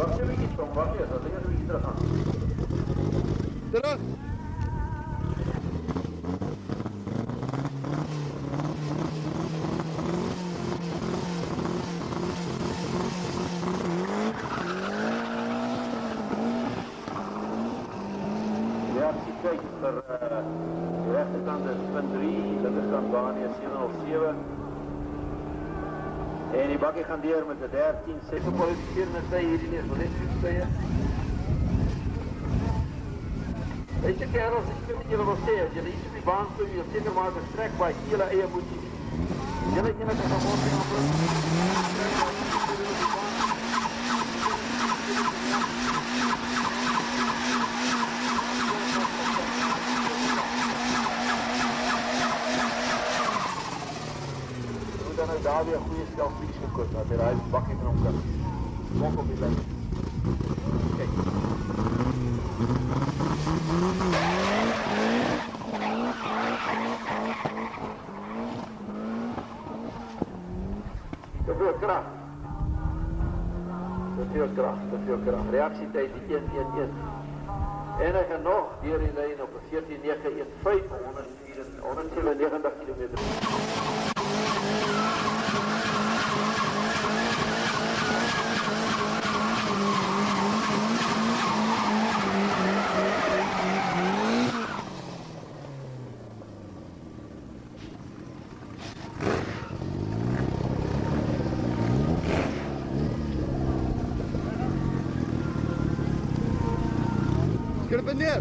Wacht een beetje, Tom, wacht eens, dat is een beetje terug aan. Terug! Reactietijd voor de rechterkant is 3, linkerkant baan is 707. En die bakje gaan deur met de 13, 6 kwalificerende tye hierdie is, wat is die tye? Weet je kerels, ik vind dat jullie wel zeggen, als jullie iets op die baan doen, je zeker maak een strek bij jullie eigen moedje. Jullie kunnen het gewoon zien op dan nou daar weer een goede stel fiets gekocht, dat hij een bakje erom kan. Kom op die lijn. Kijk. Te veel kracht. Te veel kracht. Reactietijd 1-1-1. En hij gaat nog hier in lijn op 14-9-1-5, 197 kilometer. Knip neer!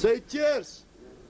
Say cheers.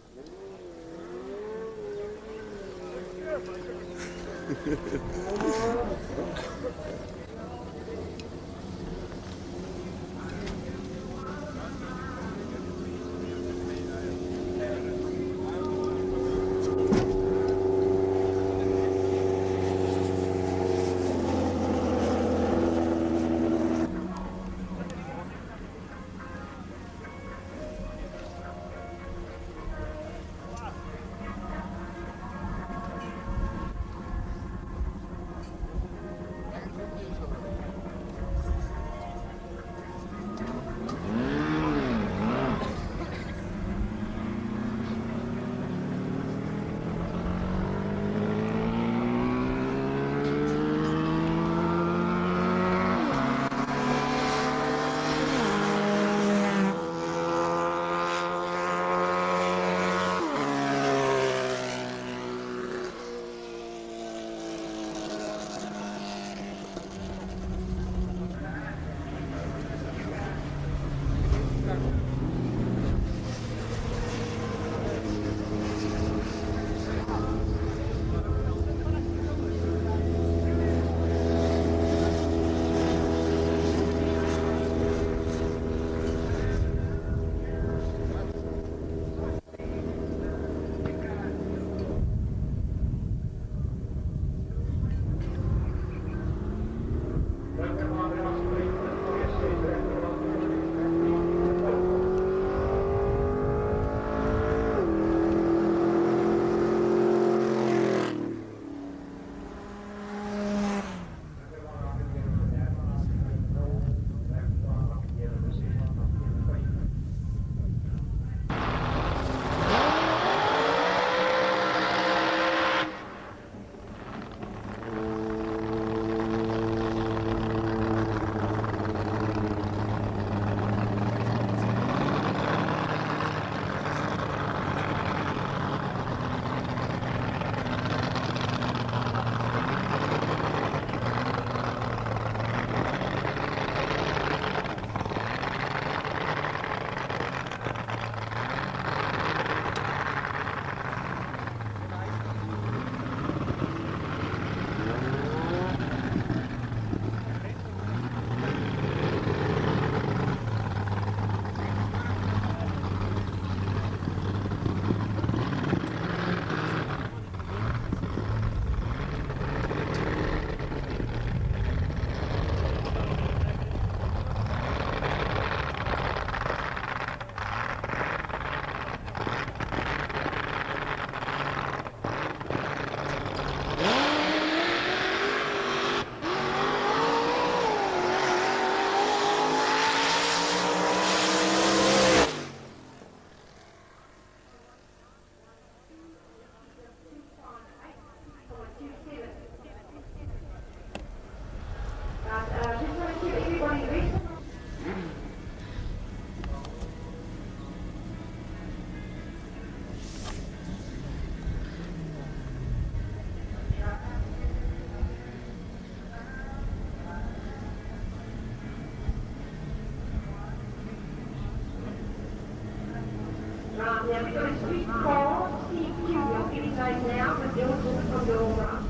Now we've got a street call, Steve Q, you're getting those now, but they'll talk from your run.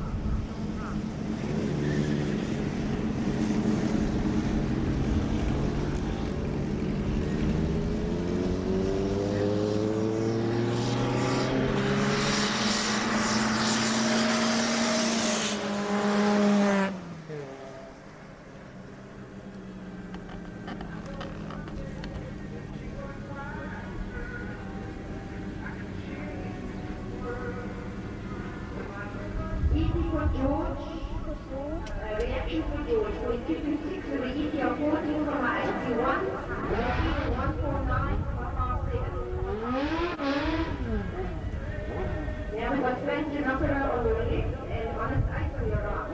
Reaction for George, 4226 with the ETL 14 from our 81, 149, 557. Now we've got Spencer Nuckerer on your left and Honest 8 on your right.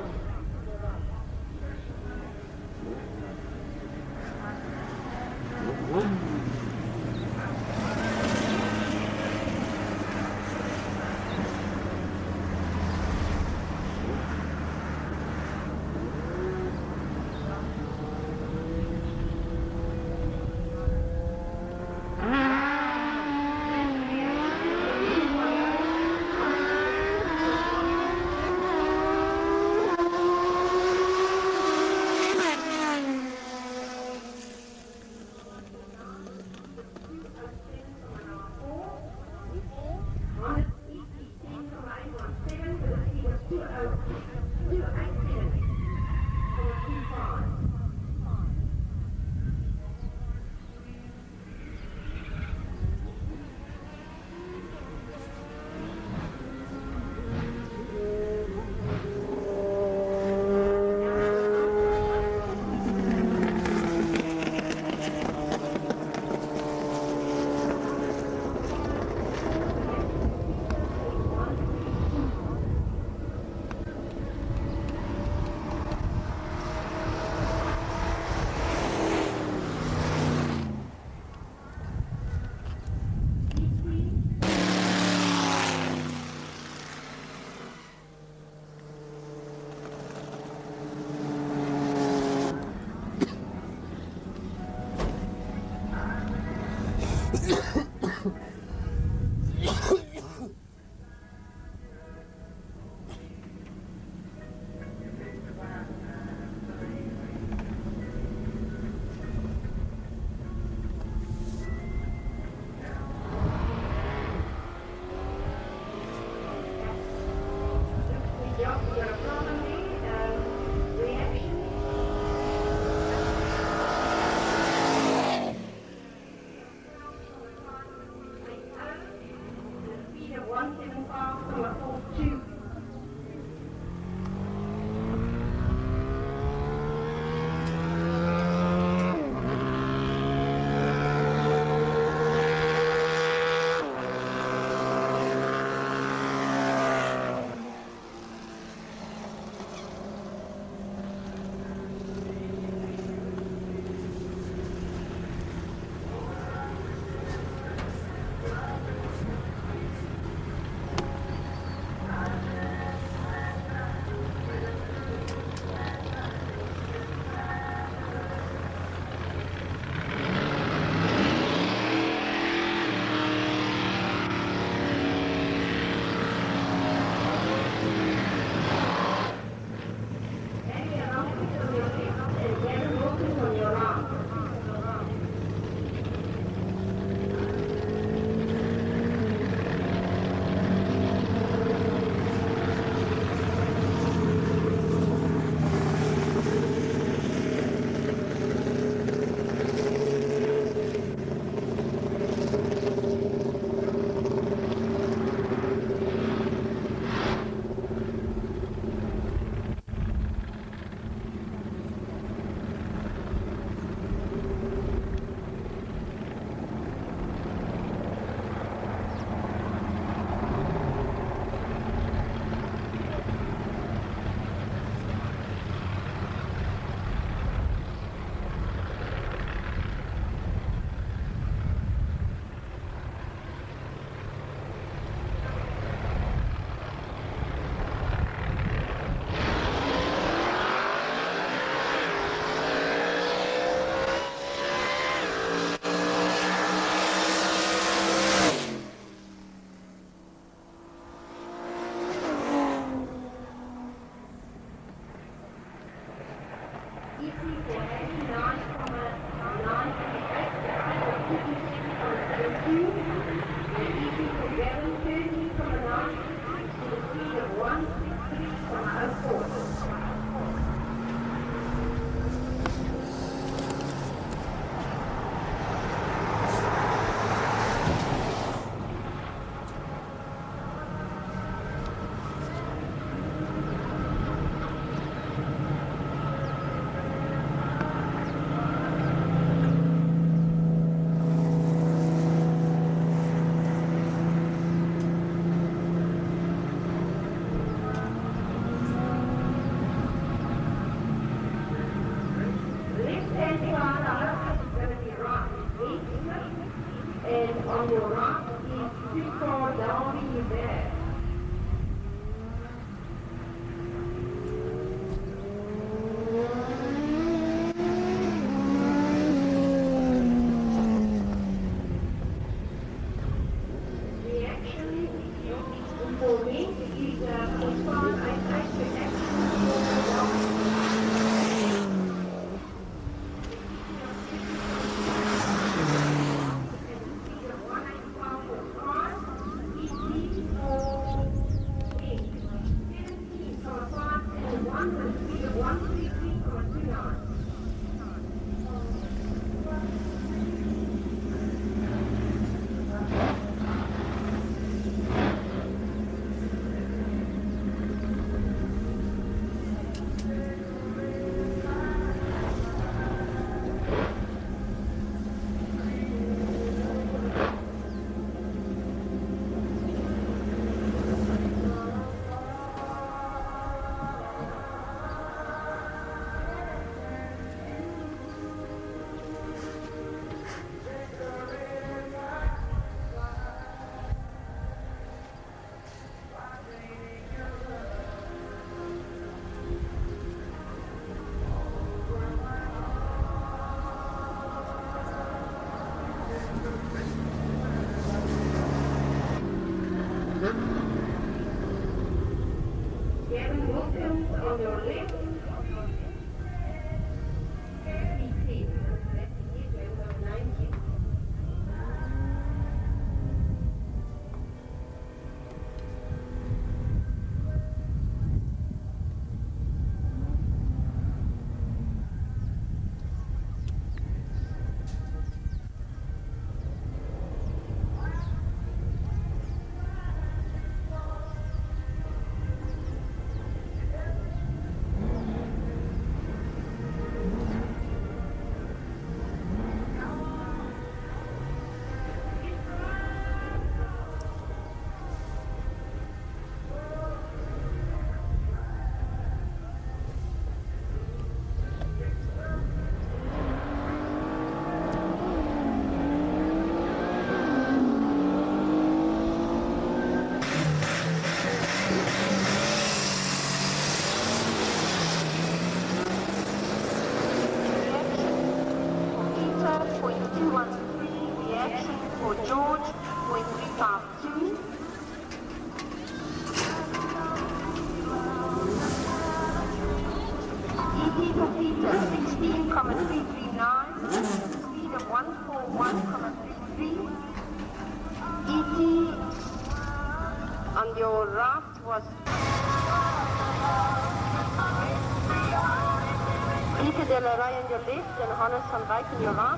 moment is postponed by site protection. Gavin Wilkins on your left. On your raft was Peter de la Rey on your left and Hannes van Dijk on your right.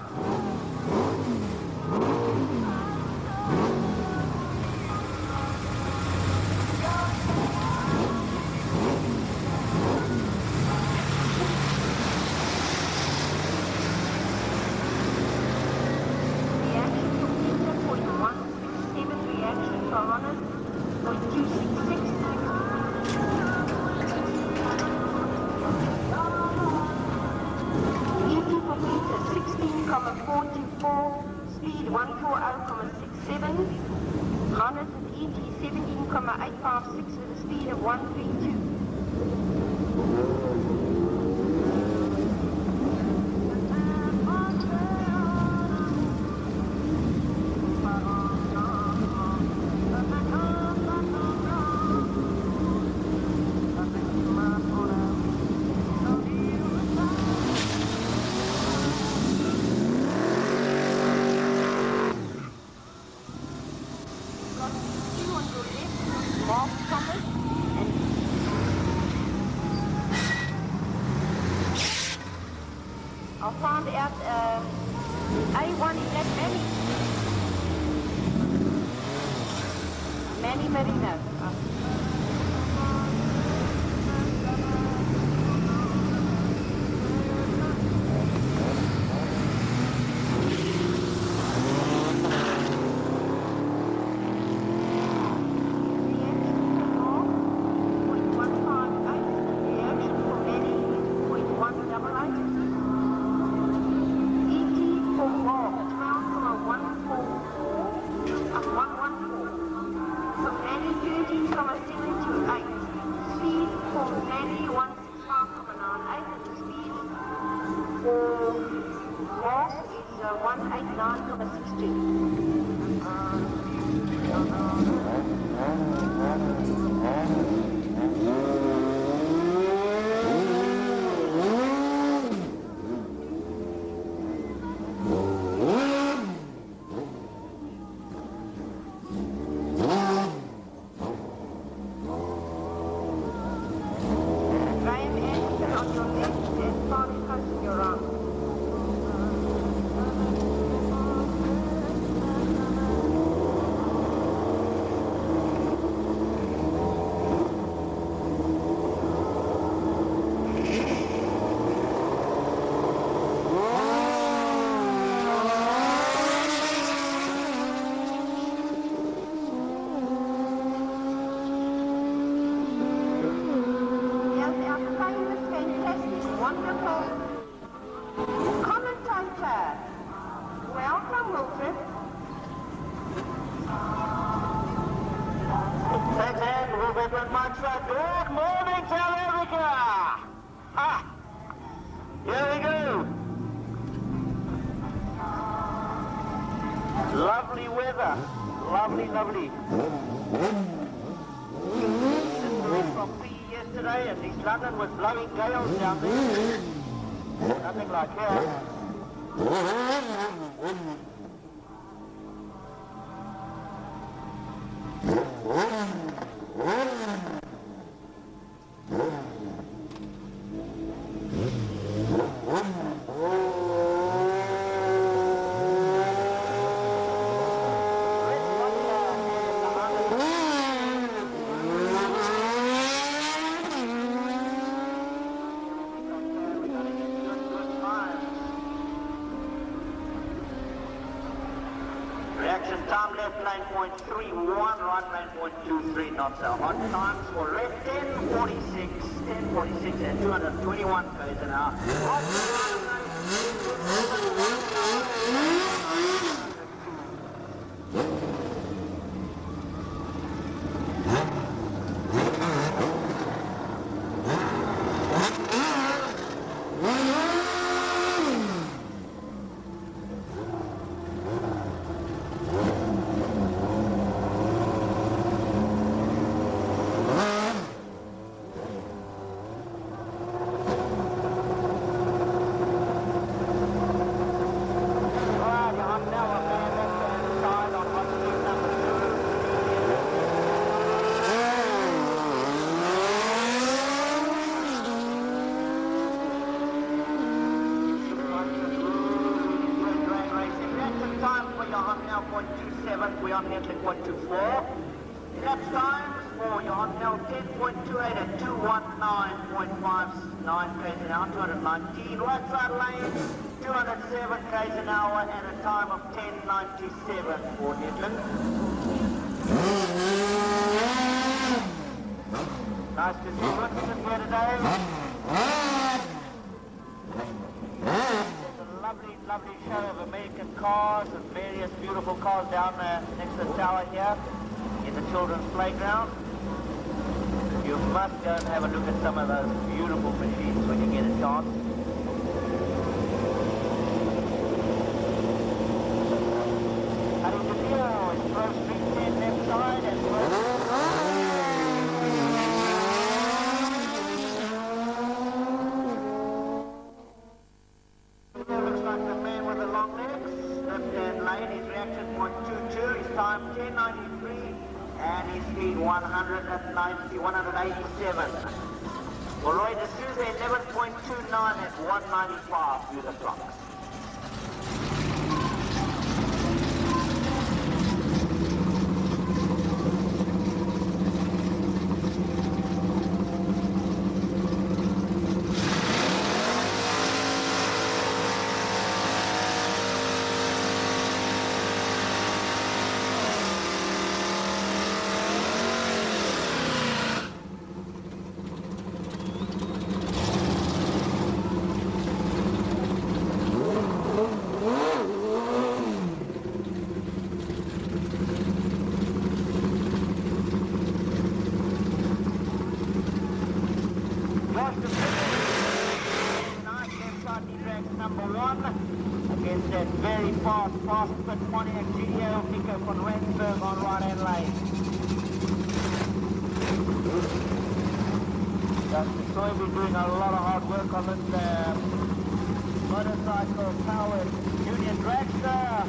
Speed 140.67, Hannes and ET 17,856 with a speed of 132. I found out A1 is that Manny Marino. From Manny 13,7. Desmond Maxwell. Good morning, South Africa. Here we go. Lovely weather. Lovely, lovely. Just from P yesterday, and East London was blowing gales down there. Nothing like here. Reaction time left lane 0.31, right lane 0.23 knots. Our hot times for left 10:46 and 221 km an hour. We're on Headley 0.24. Lap times for your Hotnell 10.28 at 219.59 km an hour, 219. Right side lane 207 km an hour and a time of 10.97 for Headland. Nice to see Richardson here today. Lovely show of American cars and various beautiful cars down there next to the tower here in the children's playground. You must go and have a look at some of those beautiful machines when you get a chance. Harry De Leo is Grove Street 10 left side and time 10.93 and his speed 187. For Roy D'Souza 11.29 at 195 through the clocks. Against that very fast pit Pontiac GTO Nico von Rensburg on right-hand lane. Dusty Soybe doing a lot of hard work on this motorcycle powered Union Dragster.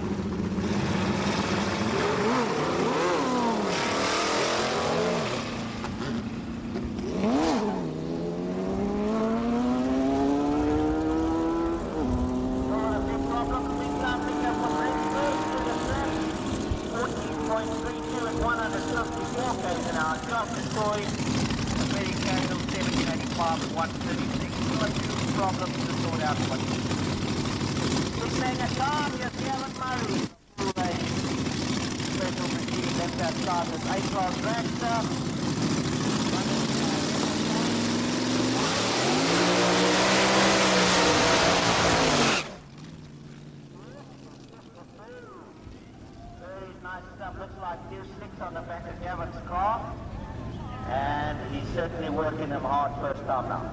Problems to sort out what we're saying at time, yes, Gavin Murray. Special machine left outside this 8-car dragster. Very nice stuff, looks like new slicks on the back of Gavin's car. certainly working them hard first time now.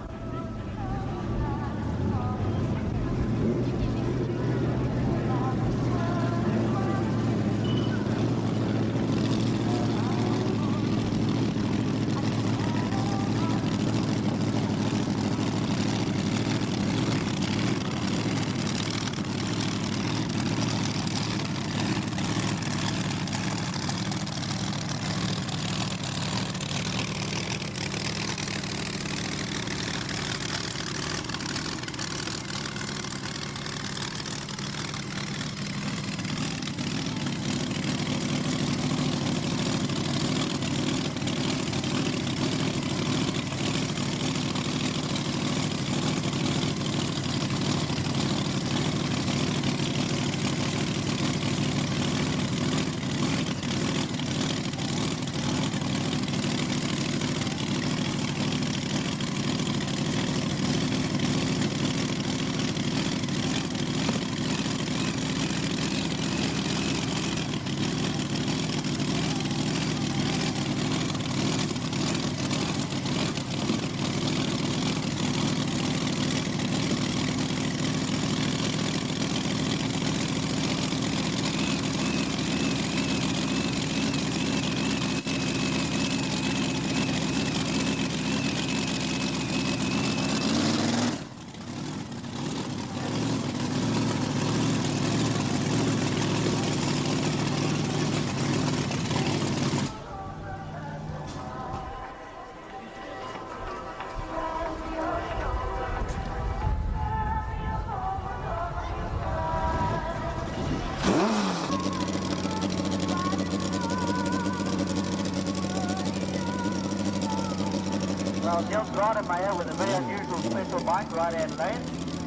Well, Nils Rademacher with a very unusual special bike, right-hand lane.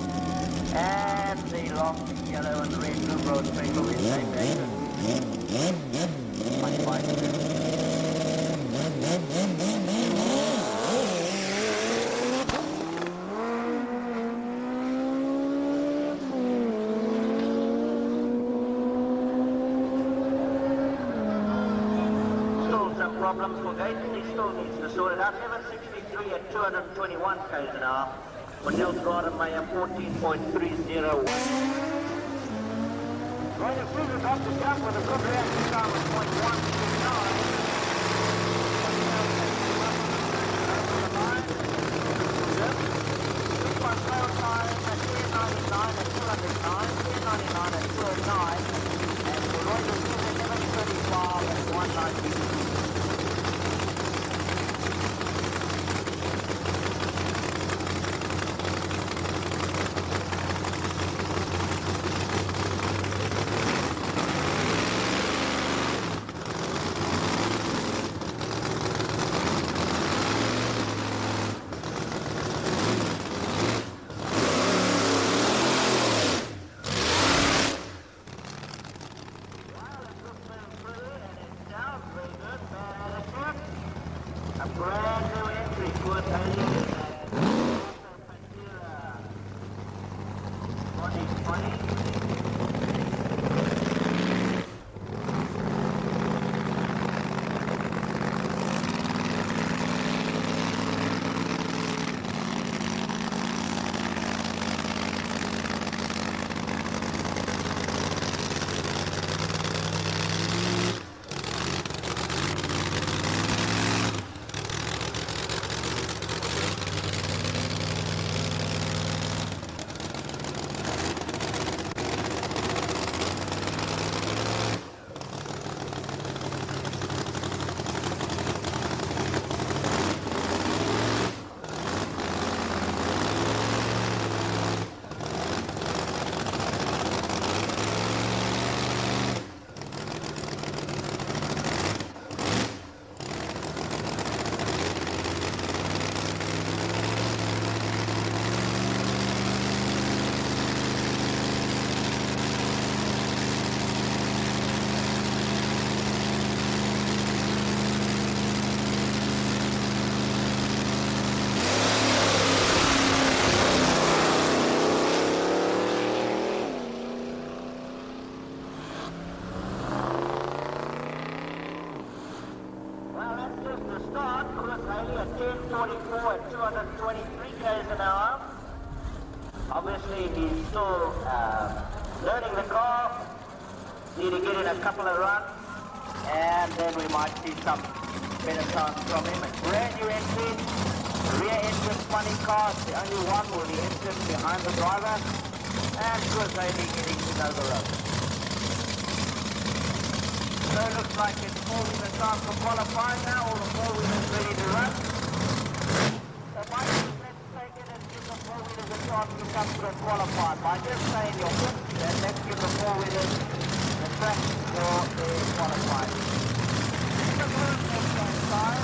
And the long yellow and red blue road special in same lane. Much bike. Problems for Gates, he still needs to sort it out. 763 at 221 k's an hour. For Nils Rademacher, 14.30. Right, as soon as off the jump with a good reaction time of 0.129. This one trail time at 1099 at 209, 1099 at 209, and for Reuters 1135 at 192. 10:44 at 223 k's an hour. Obviously, he's still learning the car. Need to get in a couple of runs, and then we might see some better times from him. A brand new entry, rear engine funny car. It's the only one with the engine behind the driver, and good lady getting to know the road. So it looks like it's four-wheeler time for qualifying now. All the four-wheelers ready to run. So Mike, let's take it and give the four-wheelers a chance to come to the qualifying. By just saying your pitch, then let's give the four-wheelers the track for the qualifying. The first left-hand side.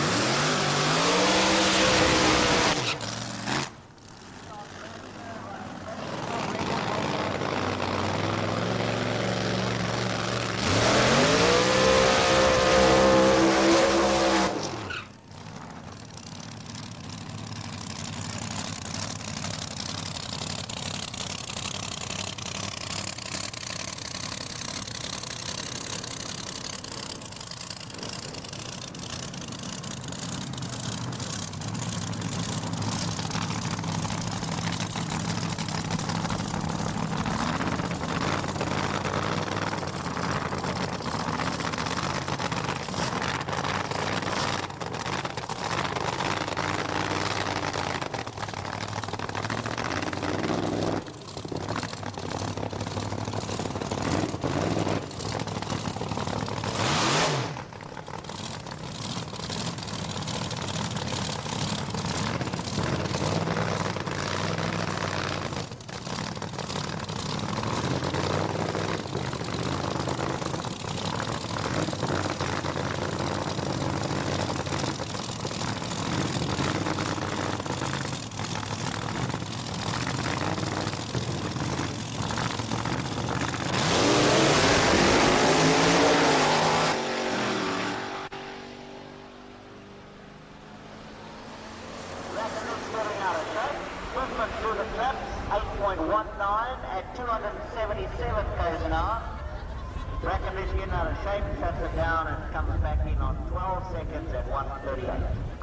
At 277 k's an hour. Brackenridge getting out of shape, shuts it down and comes back in on 12 seconds at 1:38.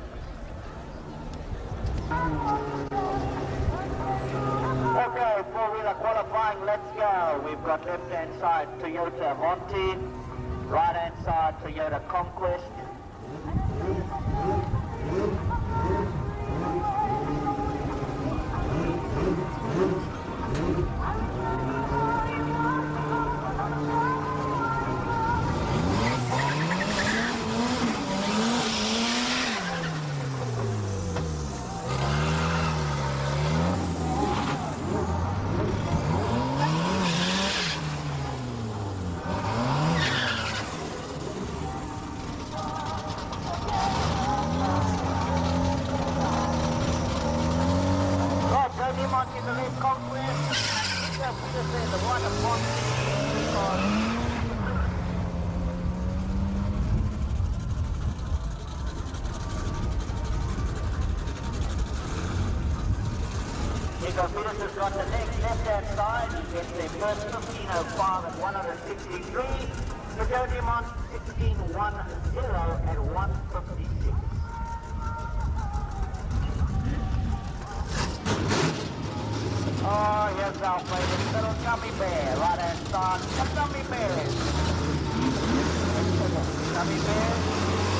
Okay, four-wheeler qualifying, let's go. We've got left-hand side Toyota Avanti, right-hand side Toyota Conquest. In the left Conquest, the one upon Nico Peters has got the next left-hand side. He gets the first 15:05 at 163. Joe Dumont 16:10 at 156. Oh, here's our favorite little gummy bear, right-hand side. The gummy bears. Gummy bears.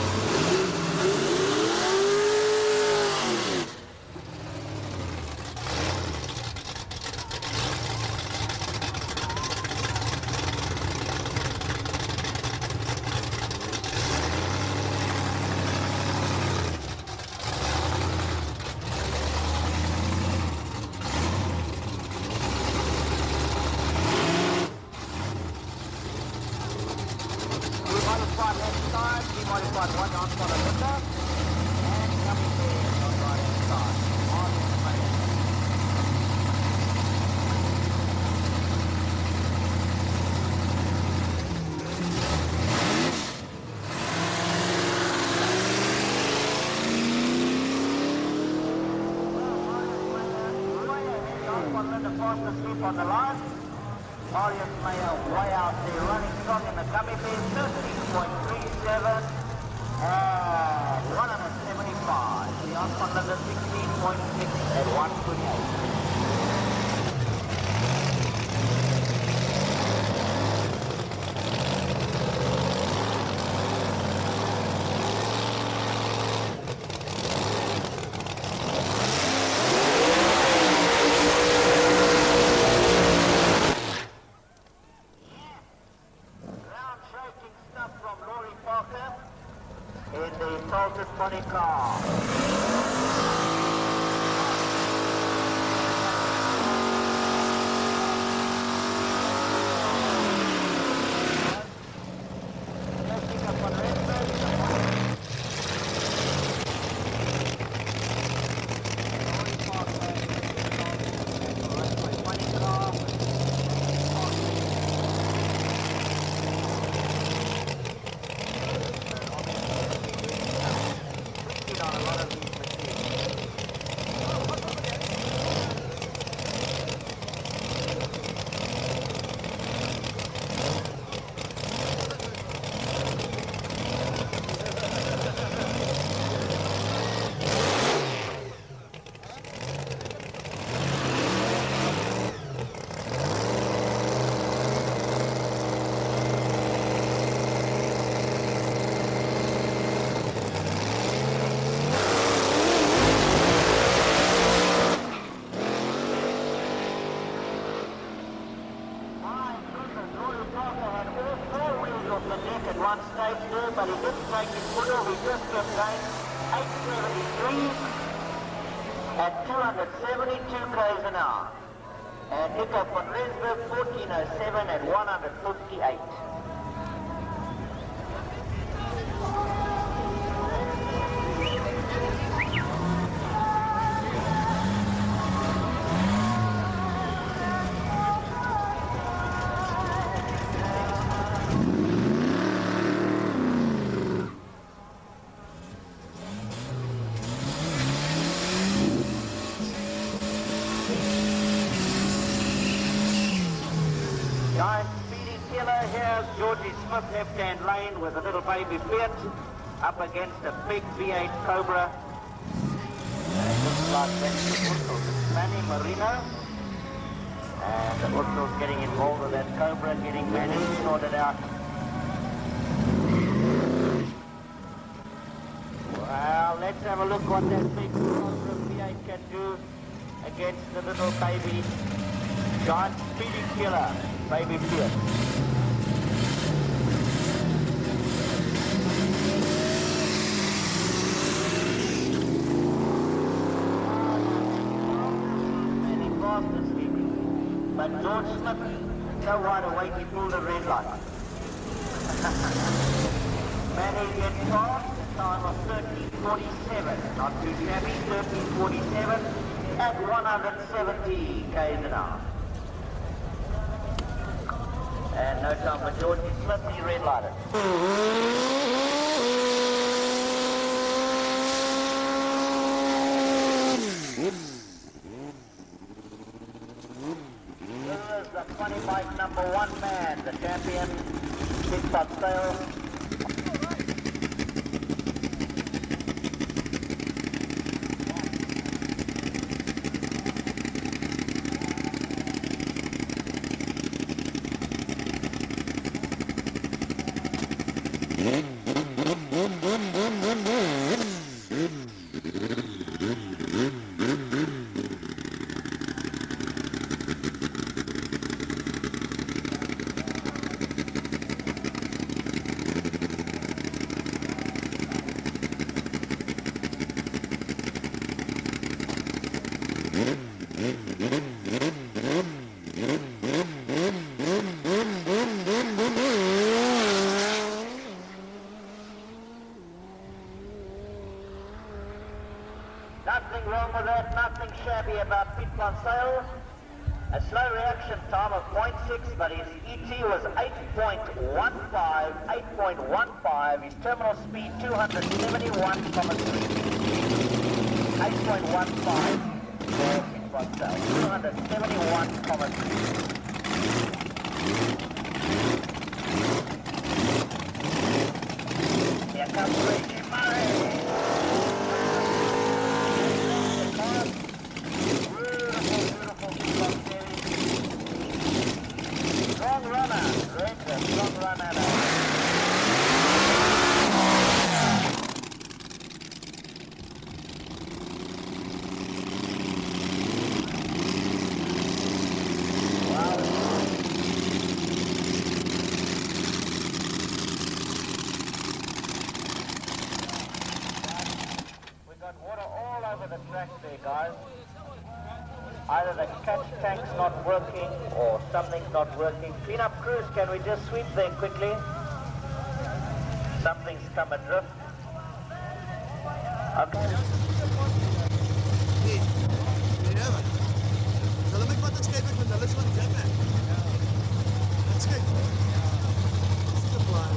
Modified one on for the window, and coming there on the right-hand side. On the right. Fast asleep on the line. Audience Mayer way out there, running strong in the gummy bear, 13.37 and 175. Last one under 16.6 at 128. But he didn't take his foot off, he just kept going. 873 at 272 k's an hour. And Nico van Rensburg 1407 at 158. Left-hand lane with a little baby Fiat up against a big V8 Cobra. Looks like that's the Ursus, Manny Marino. And the Ursus getting involved with that Cobra, getting Manny sorted out. Well, let's have a look what that big Cobra V8 can do against the little baby giant speedy killer, baby Fiat. But George Smith, so right away he pulled a red light. Manny gets past the time of 13:47, not too shabby, 13:47 at 170 k's an hour. And no time for George Smith, he red lighted. The funny bike number one man, the champion, Big Top Sale. Nothing wrong with that, nothing shabby about Pete Conseil. A slow reaction time of 0.6, but his ET was 8.15, 8.15. His terminal speed 271,3. 8.15 for Pete Conseil, 271,3. Here comes Reggie Murray. all over the track there, guys. Either the catch tank's not working or something's not working. Cleanup crews, can we just sweep there quickly? Something's come adrift. Okay. Hulle moet wat skryf met hulle so 'n ding hè. Wat skryf? Dis 'n plan.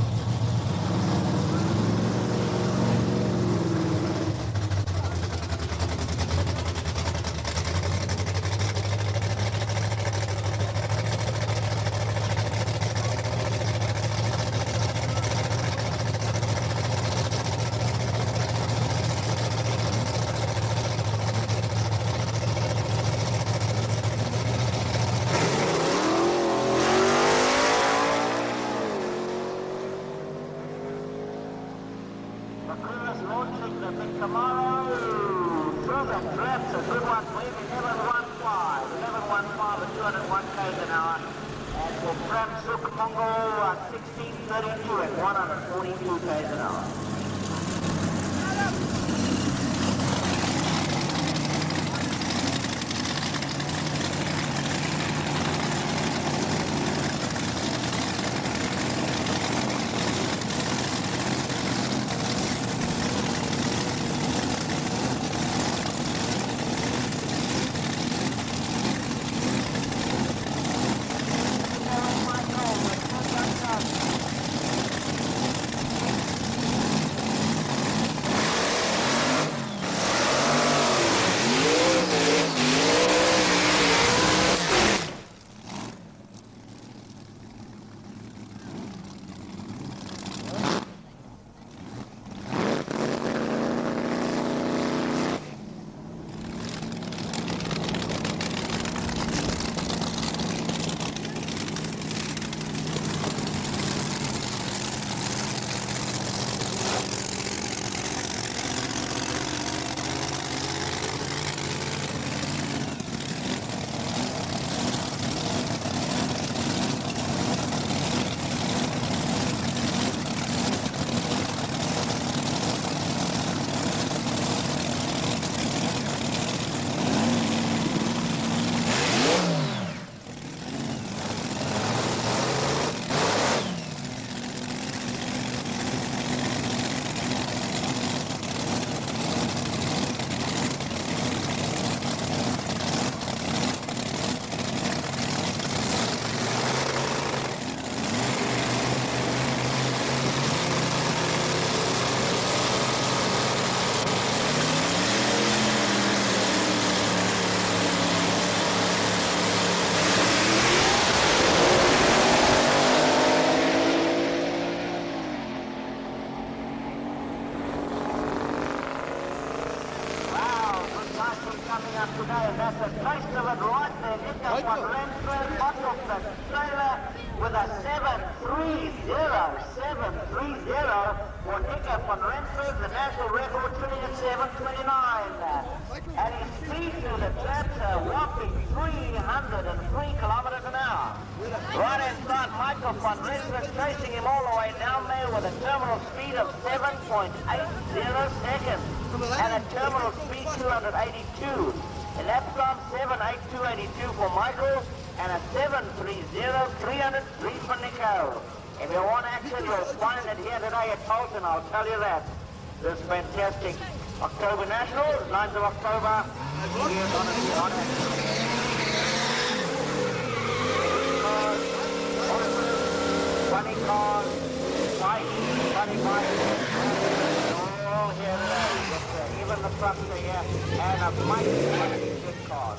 The crew is launching the big Camaro through the traps. A good one for 11.15. 11.15 at 201 k's an hour. And for Prem Suk Mongol 16.32 at 142 k's an hour. Coming up today, and that's a taste of it right there. Nico van Rensburg bottled the trailer with a 730 for Nico van Rensburg, the national record sitting at 7:29. And his speed through the traps a whopping 303 kilometers an hour. Right inside, Michael van Rensburg chasing him all the way down there with a terminal speed of 7.80 seconds. And a terminal speed 282. A lap time 78282 for Michael, and a 730-303 for Nico. If you want action, you'll find it here today at Bolton, I'll tell you that. This fantastic October National, 9th of October, here's on action. 20 cars, 20 bikes, all here today. Even the trucks are here, and a mighty good car.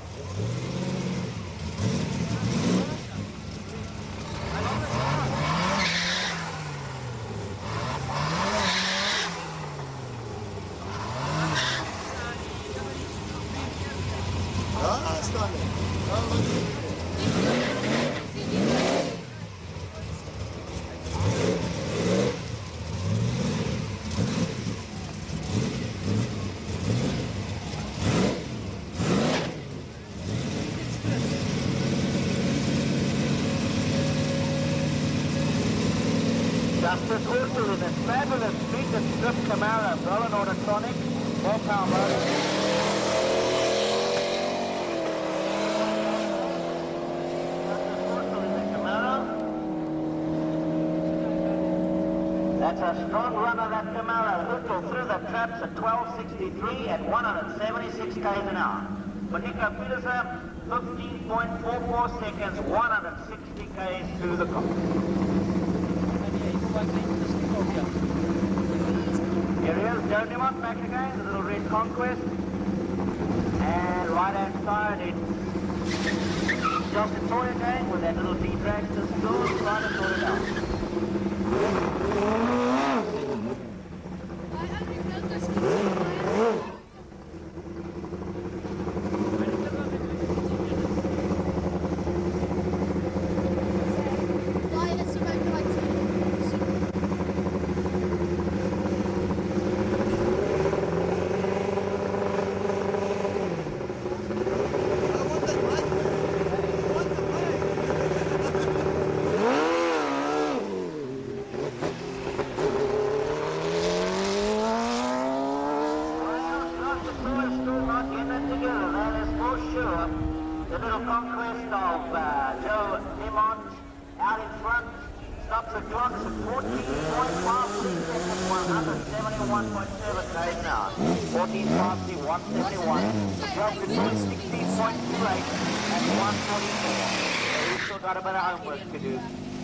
Justice Horsey with a fabulous street and strip Camaro, Roland Autotronic. More power motor. That's a strong runner, that Camaro. Hootle through the traps at 12.63 at 176 k's an hour. For Nico Peterson, 15.44 seconds, 160 k's through the car. Here he is, Joe Nimont back again, the little red Conquest. And right hand side, it's Justin Toy again with that little D-Dragster still trying to sort it out. The little Conquest of Joe Nimont out in front, stops the clocks at 14.56 seconds, 171.7 k's an hour. 14.50, 171. Joe Nimont 16.28 and 144. So he's still got a bit of homework to do.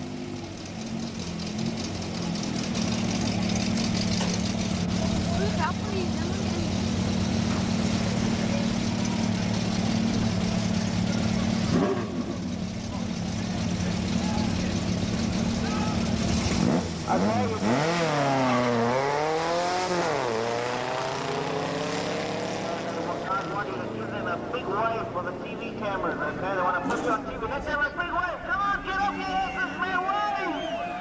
For the TV cameras, okay? They want to put you on TV. Let's have a big wave. Come on, get off your asses, man, wave!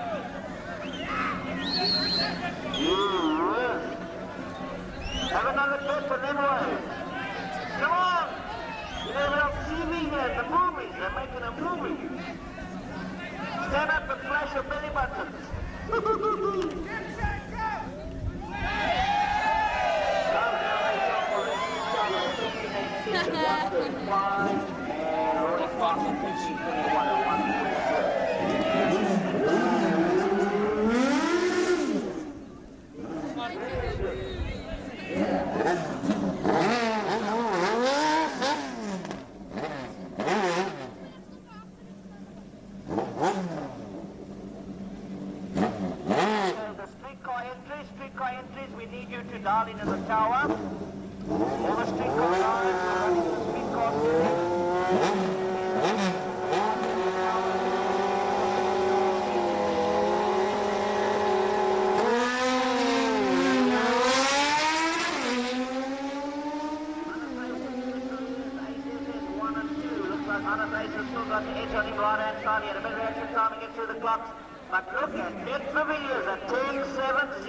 Yes. Have another clip and then wave. Come on! You know, they're on TV here, the movies. They're making a movie. Stand up and flash your belly buttons. Streetcar entries, we need you to dial into the tower. All the streetcar lines are running the streetcar series. Still got the edge on him right hand side. He had a bit of reaction time to get through the clocks. But look at Piet Viviers at 10.70.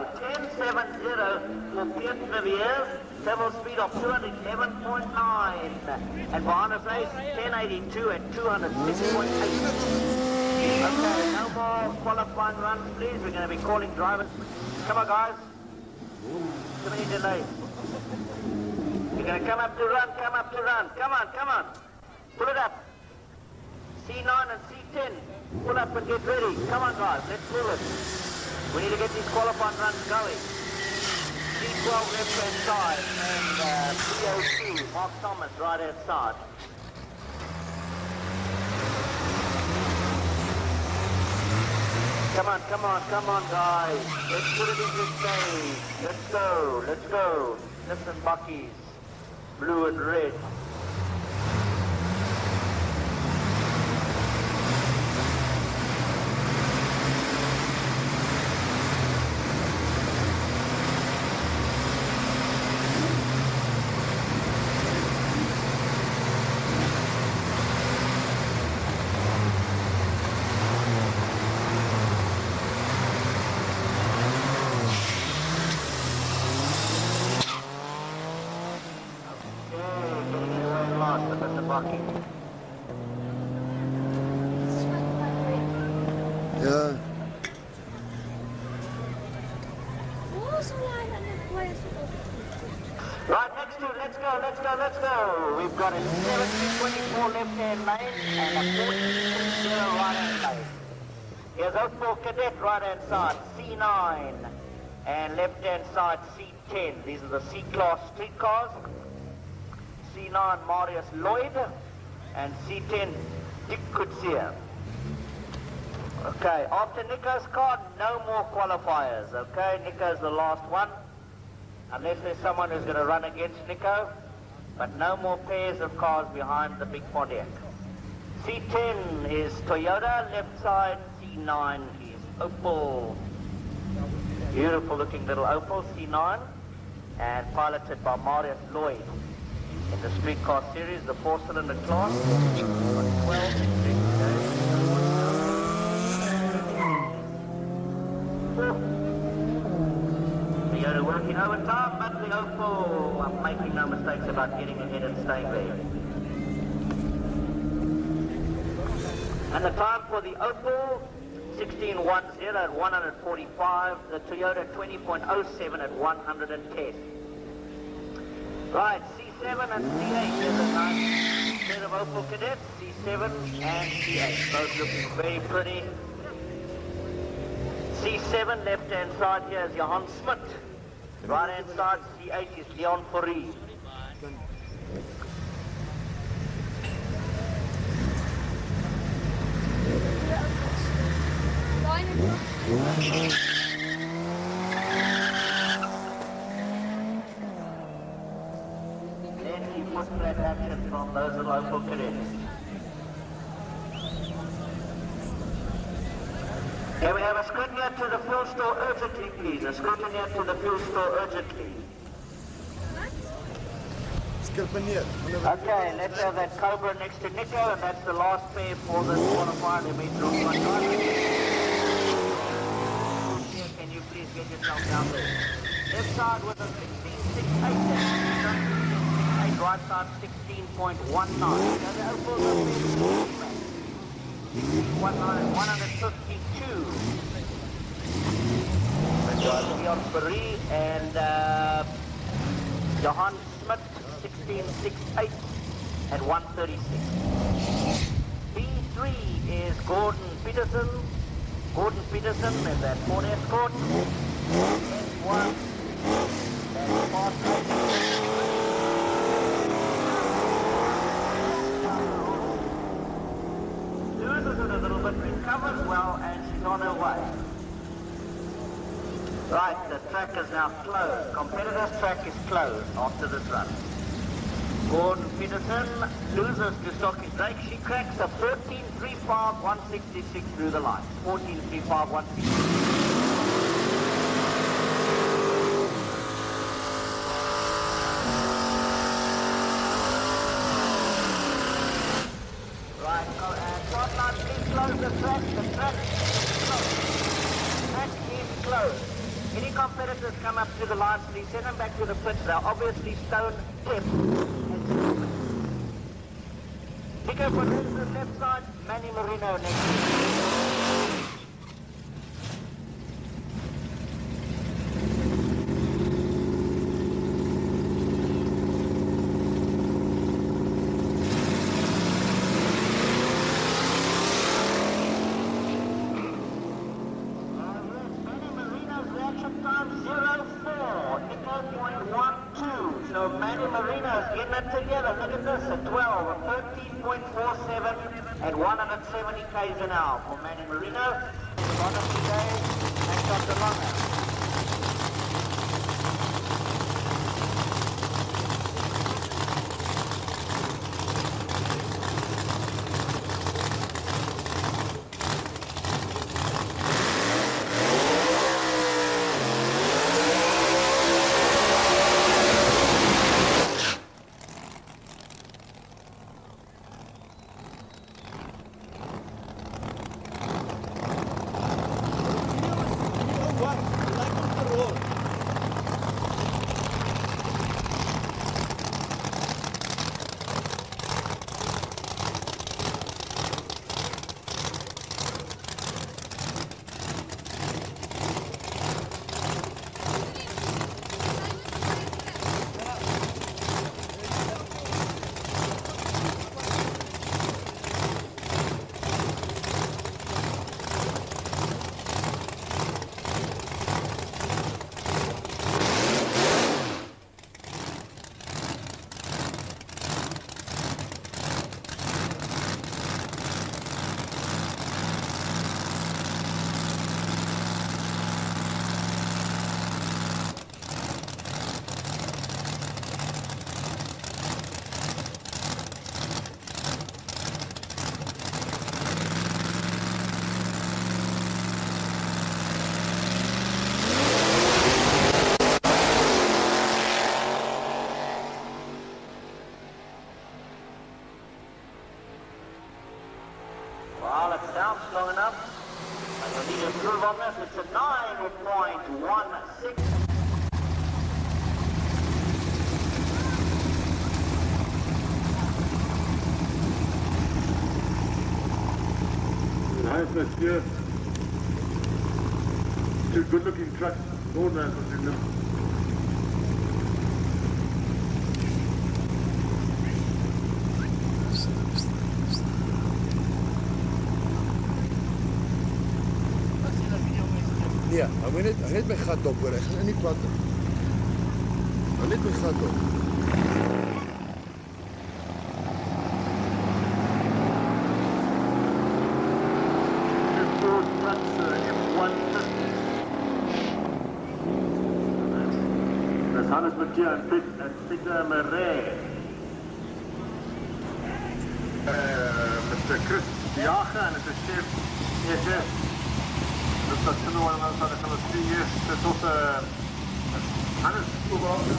10.70 for Piet Viviers. Level speed of 211.9. And for Honest Ace, 10.82 and 206.8. Okay, no more qualifying runs, please. We're going to be calling drivers. Come on, guys. Too many delays. You're going to come up to run, come up to run. Come on, come on. Pull it up. C9 and C10. Pull up and get ready. Come on, guys. Let's pull it. We need to get these qualifying runs going. C12 left hand side and PO2, Mark Thomas right hand side. Come on, come on, come on, guys. Let's put it in this stage. Let's go, let's go. Listen, Buckies. Blue and red. Ja. Wo so leider nicht weiß, next two, let's go, let's go, let's go. We've got a 1724 left-hand lane and a 1460 right-hand lane. Here's Oakville Cadet, right-hand side, C9, and left-hand side, C10. These are the C-class streetcars. C9, Marius Lloyd, and C10, Dick Kutsia. Okay, after Nico's car, no more qualifiers, okay? Nico's the last one, unless there's someone who's going to run against Nico, but no more pairs of cars behind the big Pontiac. C10 is Toyota, left side, C9 is Opel. Beautiful looking little Opel, C9, and piloted by Marius Lloyd. In the streetcar series, the 4-cylinder class, 12 Toyota working overtime, but the Opel are making no mistakes about getting ahead and staying there. And the time for the Opel, 16.10 at 145, the Toyota 20.07 at 110. Right, C7 and C8, there's a nice set of Opel Cadets, C7 and C8, both looking very pretty. C7, left-hand side here is Johan Smit. Right-hand side, C8 is Leon Fourie. Plenty footplate action from those of Opel Cadets. Can we have a scrutineer to the fuel store urgently, please? A scrutineer to the fuel store urgently. Okay, let's have that Cobra next to Nico, and that's the last pair for this qualifier. They made through one drive. Can you please get yourself down there? Left side with a 16.68, right side 16.19. 152. Leon Fourie and Johan Smit, 16.68 at 136. B3 is Gordon Peterson. Gordon Peterson is that Ford Escort. S1. That's Fast. Loses it a little bit, recovers well, and she's on her way. Right, the track is now closed. Competitor's track is closed after this run. Gordon Peterson loses to Sophie Drake. She cracks a 14.35.166 through the line. 14.35.166. Close the track. The track is closed. The track is closed. Any competitors come up to the line, please send them back to the pits. They're obviously stone tipped and stupid. Nico for the left side, Manny Marino next. So Manny Marino's getting it together. Look at this, a 12, a 13.47 at 170 k's an hour for Manny Marino. Bottom today, and Dr. Longer. What? bounce long enough. And you'll need a groove on this. It's a 9.16. Nice atmosphere. Two good-looking trucks. All nice in them. Ja, hou net my gat op hoor, ek gaan in die pad. Hou net my gat op. That's Hannes Mathieu and Peter Marais. Mr. Chris Diaga and Mr. Chef ESF. Dus dat kunnen we dan van de Palestiniërs. Dat is ook Hannes overal de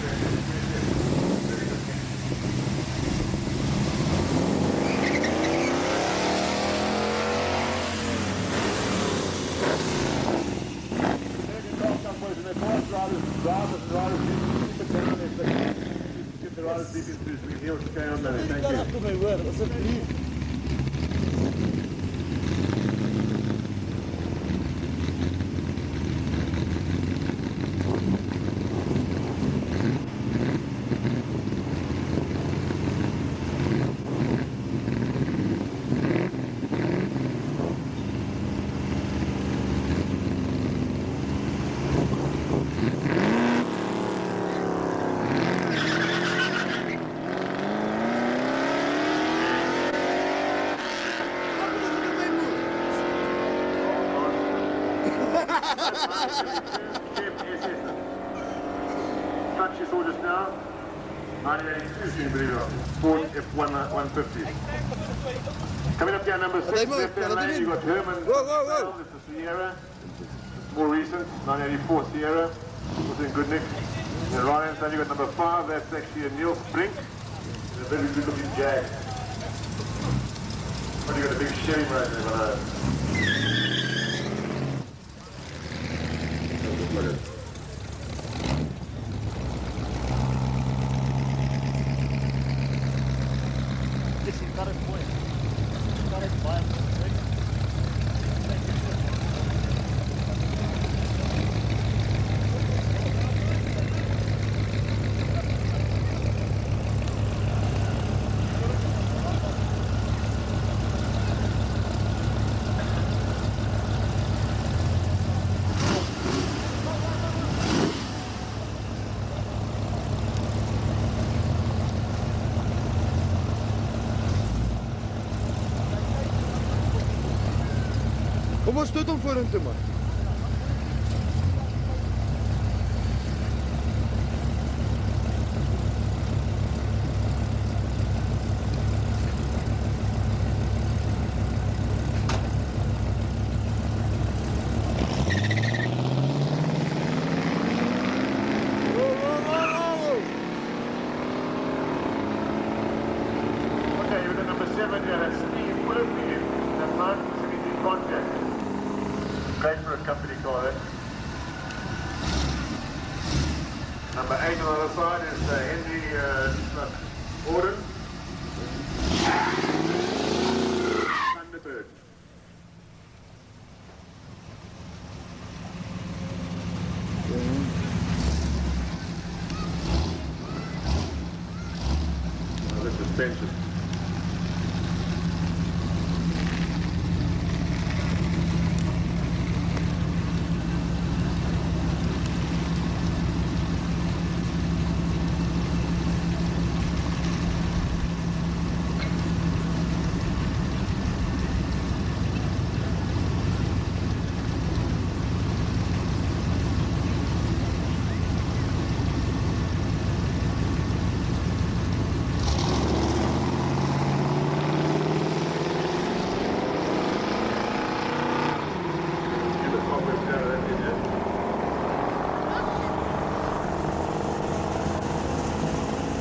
Touch you saw just now, 1982, believe it or not, Ford F150. Coming up here, number 6, left hand lane, you've got Herman. Whoa. This is Sierra. It's more recent, 1984 Sierra. Was in good nick. And the right hand side, you've got number 5, that's actually a Neil Sprink. And a very good looking Jag. But you've got a big Chevy right there, but Kom ons stoot hom vorentoe man. okay, with the number 7 here, that's Steve Willoughby. That's 1970 Contact. Great for a company car, eh? Number 8 on the other side is Henry Orden. Thunderbird. Oh, the suspension.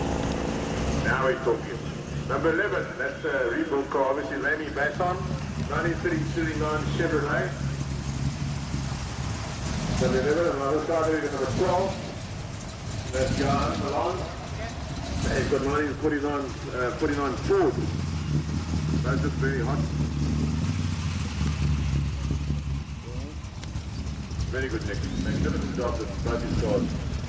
Now we're talking. Number 11, that's a rebuild car, obviously Lanny Basson. 1939 Chevrolet. Number 11, and on the other side there is number 12. That's Johan Milan. He's got 1949 Ford. That's just very hot. Very good, Nick. Magnificent job with both these cars.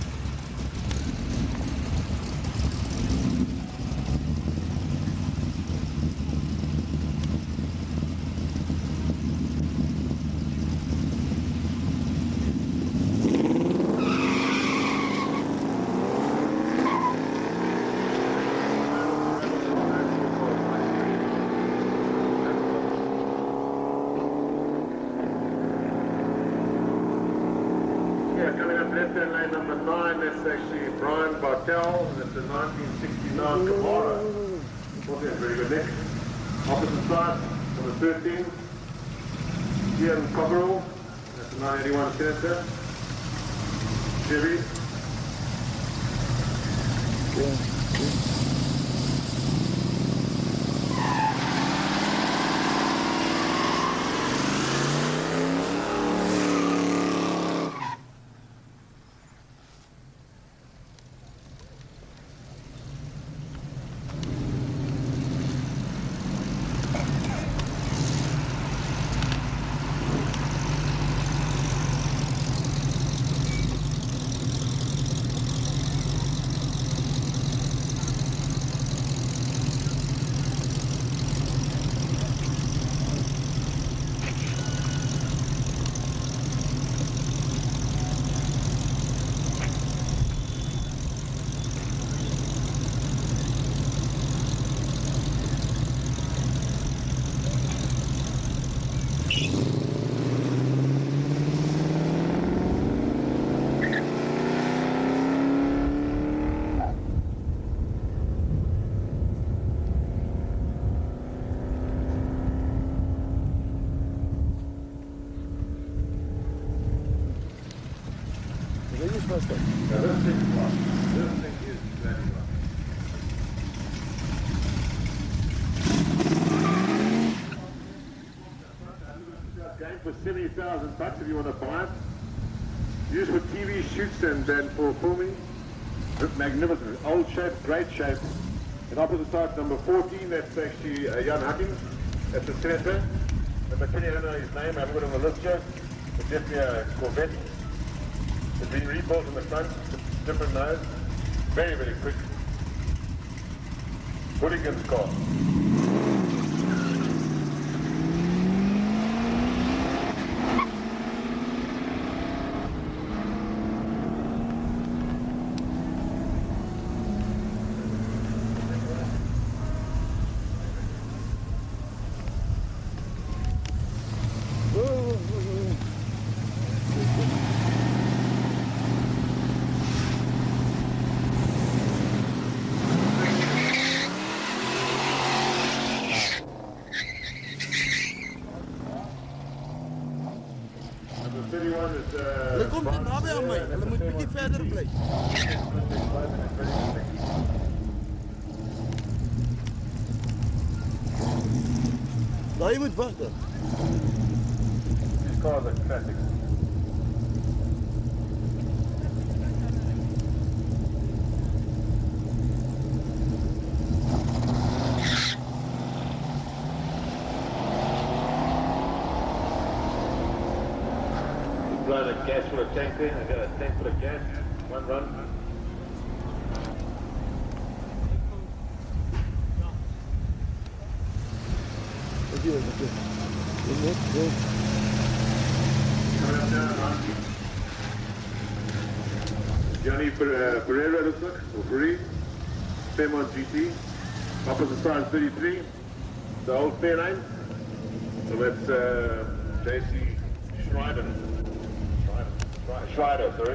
Left-hand lane number 9, that's actually Brian Bartel, and it's a 1969 Camaro. Okay, very good, Nick. Opposite side, number 13, Ian Cockerell, that's a 1981 Senator. Chevy. Going for 70,000 bucks if you want to buy it. Used for TV shoots and for filming. Magnificent, old shape, great shape. And opposite side, number 14, that's actually Jan Huggins. That's a Senator. Number 20, I don't know his name, I haven't got it on the list yet. It's definitely a Corvette. It's been rebuilt in the front, different nose. Very, very quick. Hooligan's car. Hulle kom te naby aan my. Hulle moet bietjie verder bly. Daai moet wag dan. These cars are classic. Blown a gas full of tank there. I got a tank full of gas. One run. Coming up now, Johnny Pereira looks like, or Free. Fairmont GT. Opposite side 33. The old Fairlane. So that's JC Schreiber. Schreider, sorry.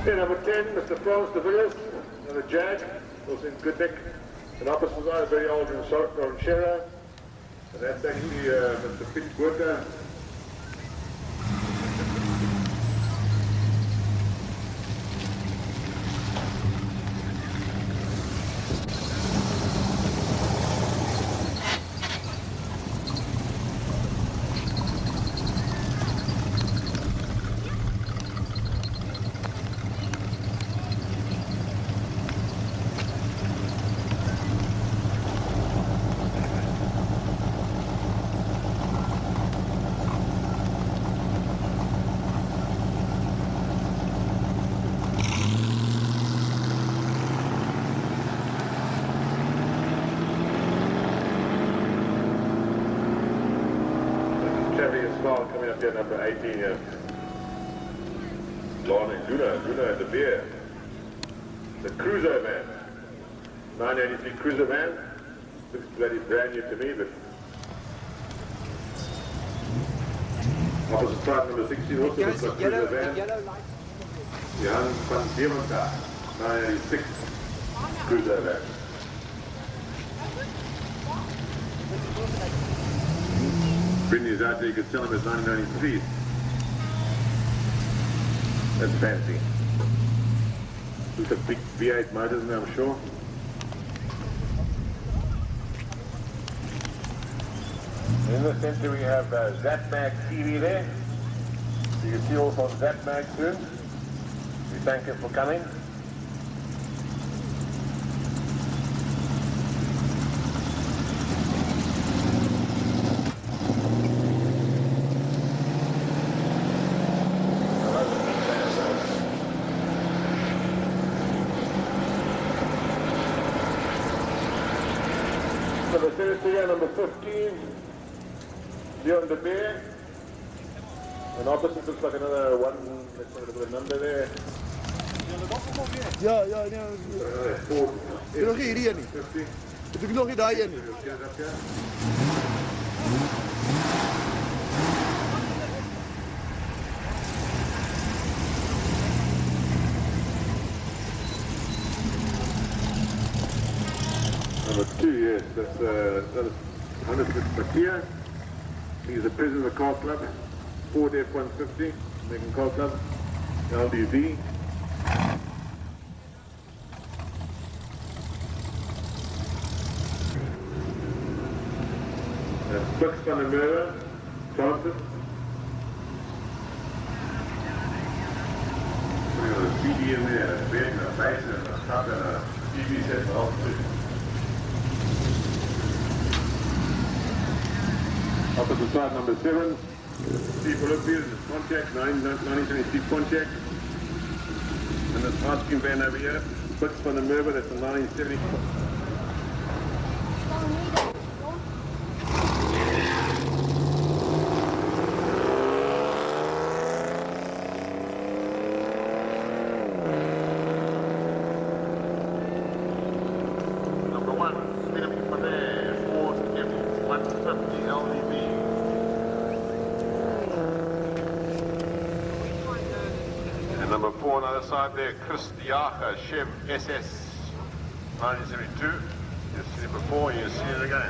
Yeah, number 10, Mr. Frans de Villiers, another Jag, also in good nick. And opposite side, a very old Ranchero. And that's actually Mr. Piet Botha. Coming up here, number 18 here. Luna and the Beer. The Cruiser van. 983 Cruiser van. Looks bloody brand new to me, but... Opposite side, number 16 also looks like Cruiser van. Johan van Diementa. 986 Cruiser van. Brittany's out there, you could sell him as 1993. That's fancy. Looks like big V8 motors in there, I'm sure. In the center we have Zapmag TV there. You can see also Zapmag soon. We thank you for coming. Number 15, Leon de Beer. And opposite looks like another one, let's have a look at the number there. Ja, nee. Nog hier niet. Heb ik nog niet daar niet. Number 2, yes, that's 100 Matia. He's the president of the car club, Ford F-150, American Car Club, LDV. Bucks van der Merwe, Transit. We got a CD in there, a bed and a bass and a truck and a TV set, all three. Opposite side, number 7, Steve Philippians, Pontiac, 1973 Pontiac. And this ice cream van over here, Bucks van der Merwe, that's a 1970. Number 4 on the other side there, Chris Diacha, Chev SS, 1972. You've seen it before, you'll see it again.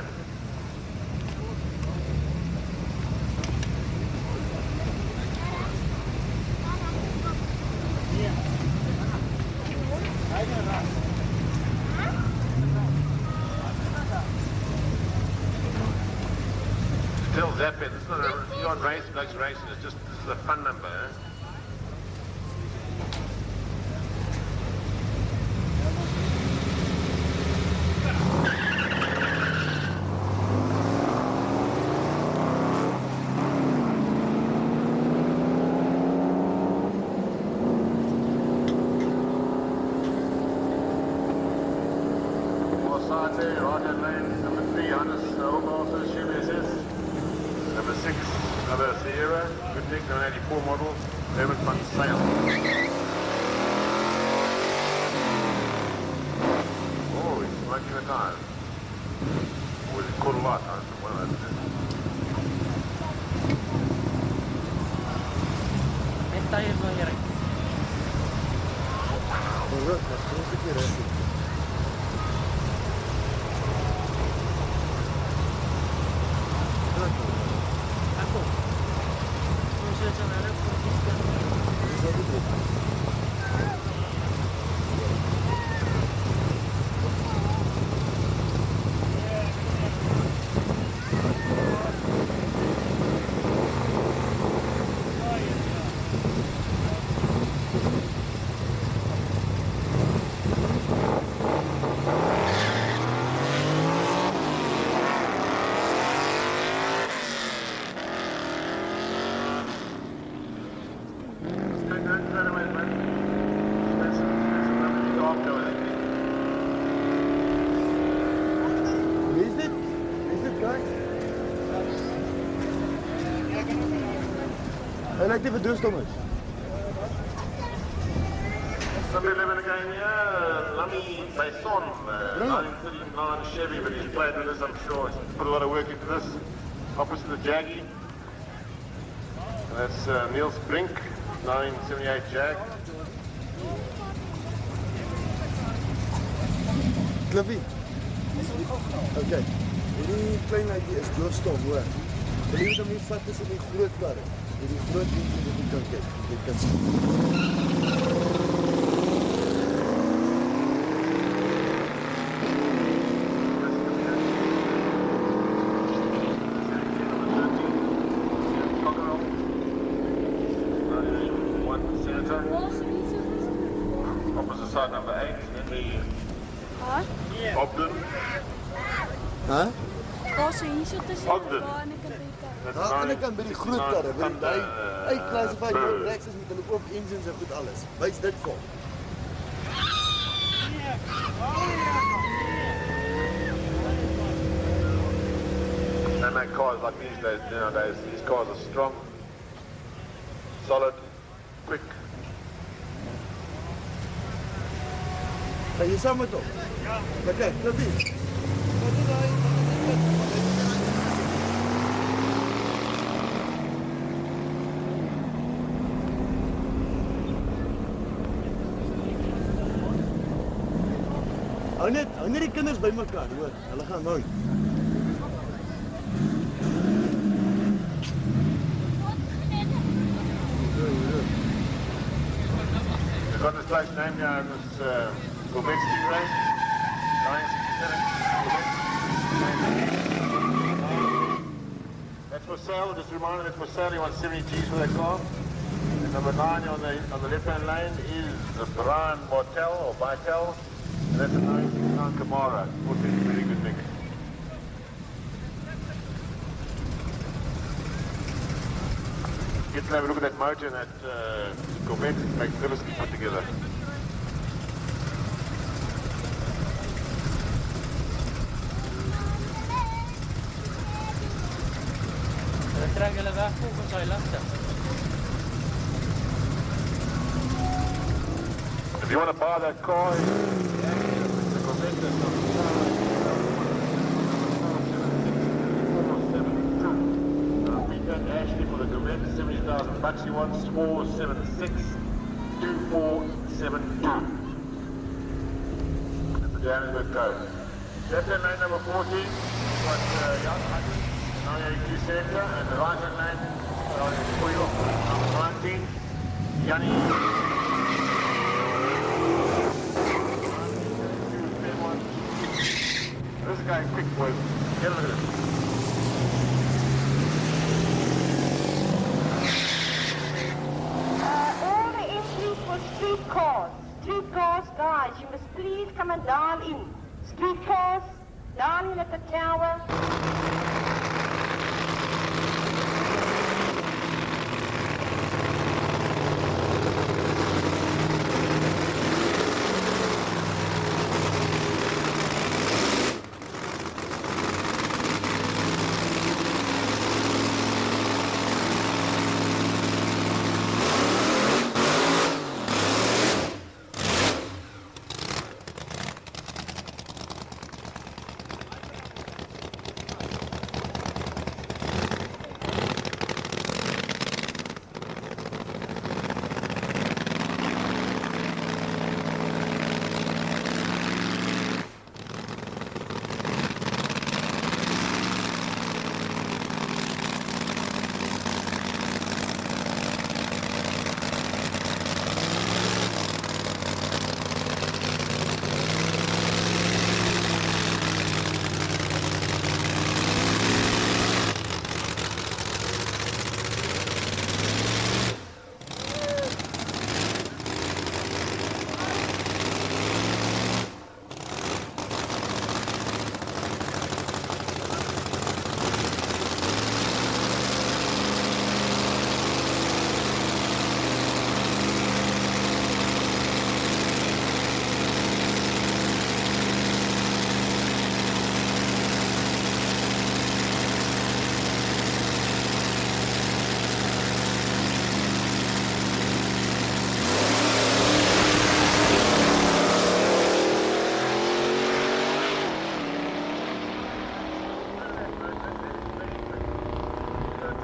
Still Zappin, this is not a, you don't race, blokes racing, it's just, this is a fun number, eh? Number 6, another Sierra, good nick, 1984 model, Urban Fun Sale. Oh, he's smoking the tires. Or he's caught a light, one of those. Tayo mo, Eric. Rook, dat is een keer rustig. Hij lijkt even duurstommers. Sunday 11 again here, Lummy Bason, 1939 Chevy, but he's played with this, I'm sure. He's put a lot of work into this. Opposite the Jaggy. That's Niels Brink, 1978 Jag. Cliffy. Okay. Hierdie klein uitjie is doorstom, hoor. Wil jy hom nie vat tussen die groot karre? Die groot dienste wat jy kan kyk. Jy kan sien. Opposite side number 8, Henry Ogden. Huh? Ogden. Daar kan by die groot karre, by die uitklassified road Lexus met hulle oop engines en goed alles. Wys dit vir. They make cars like these days, nowadays. These cars are strong, solid, quick. Gaan jy saam met hom? Ja. Okay, Cliffy. Wat is daai? Hou net die kinders by mekaar, hoor. Hulle gaan nou. We've got this place named now as Quebec Stingray, 967. That's for sale. Just a reminder, that's for sale. You want 70 G's for that car. And number 9 on the left-hand lane is Brian Bartel or Bartel. And that's a 1969 Camaro. Would be a very good mix. Get to have a look at that motor and that Corvette. It's magnificently put together. If you want to buy that car, the Corvette that's on Ashley for the Corvette, 70,000 bucks. He wants 476-2472. That's the Johannesburg code. Left-hand lane number 14, got Young 982 Centre, and the right-hand lane, number 19, Yanni. This is going quick, boys. Get a look at it. All the entries for street cars. Street cars, guys, you must please come and dial in. Street cars, dial in at the tower.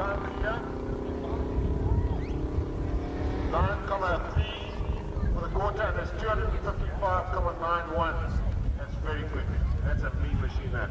time here. 9,3 for the quarter, and there's 255,91. That's very quick. That's a mean machine, that.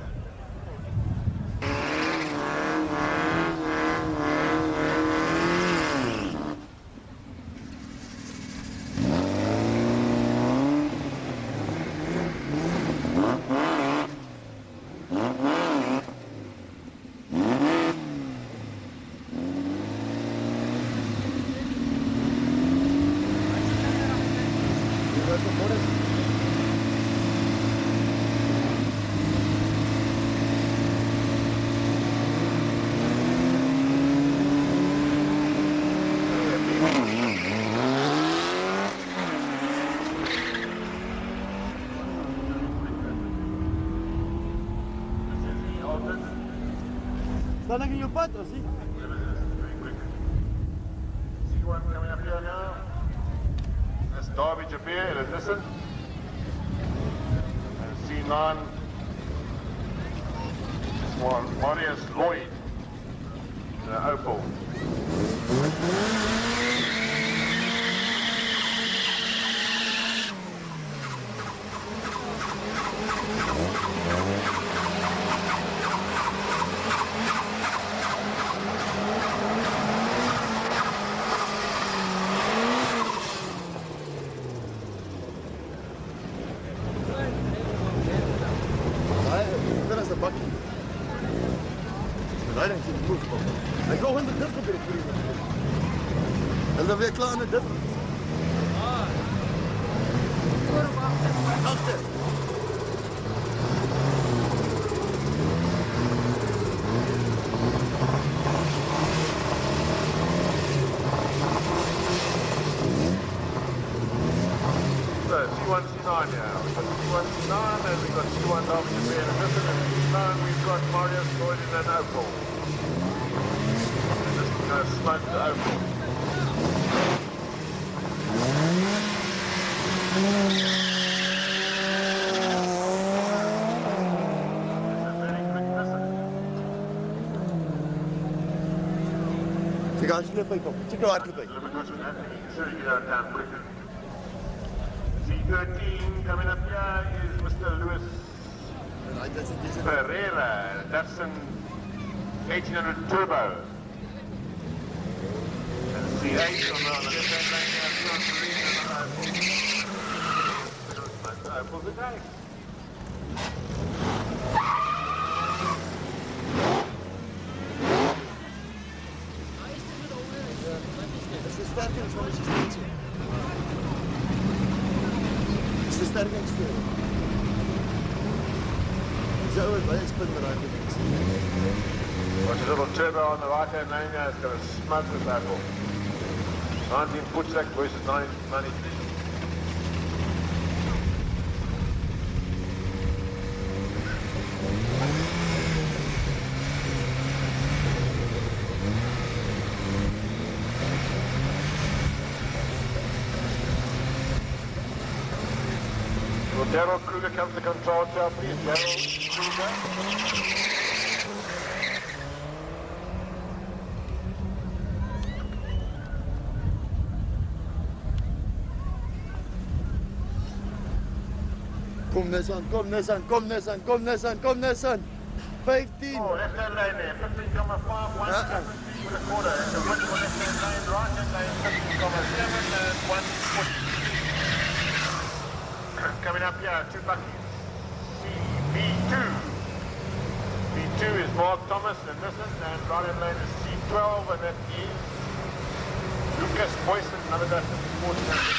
Staan ek in jou pad, of nie? Very quick. C1 coming up here now. That's Darby Jabir, it is Nissan. And C9. This one, Marius Lloyd, the Opel. Dit is 'n bakkie. Daai ding is moeg. Hy gou in die dit gebeur vir iemand. Hulle weer klaar met dit. Voor of agter? So, C1, C9 now. We've got C1, C9, and we've got C1 Darby Jabir, and Nissan, and C9 we've got Marius Lloyd in an Opel. And just smoke the Opel. Sy gaan slip by kom. Check nou hardloop by. C13 coming up here is Mr. Luis Pereira, Datsun 1800 Turbo. And C8 on the left-hand lane here, John Serene and Opel's a guy. Dis 'n sterker van die suspensie. Dis 'n sterkingsvoer. Dis ou baie spin met daai ding. Watch a little turbo on the right-hand lane here, it's going to smoke this Opel. 19 Butchak versus 93. Will Daryl Kruger come to control tower, please? Daryl Kruger. Kom Nissan, kom Nissan, kom Nissan, kom Nissan, kom Nissan. 15. Oh, left-hand lane there, 15,517 for the quarter. And the one for left-hand lane, right-hand lane, 15,7 and 140. Coming up here, two buckies. B2. B2 is Mark Thomas and Nissan, and right-hand lane is C12, and that is Lucas Boyson, another Datsun 1400.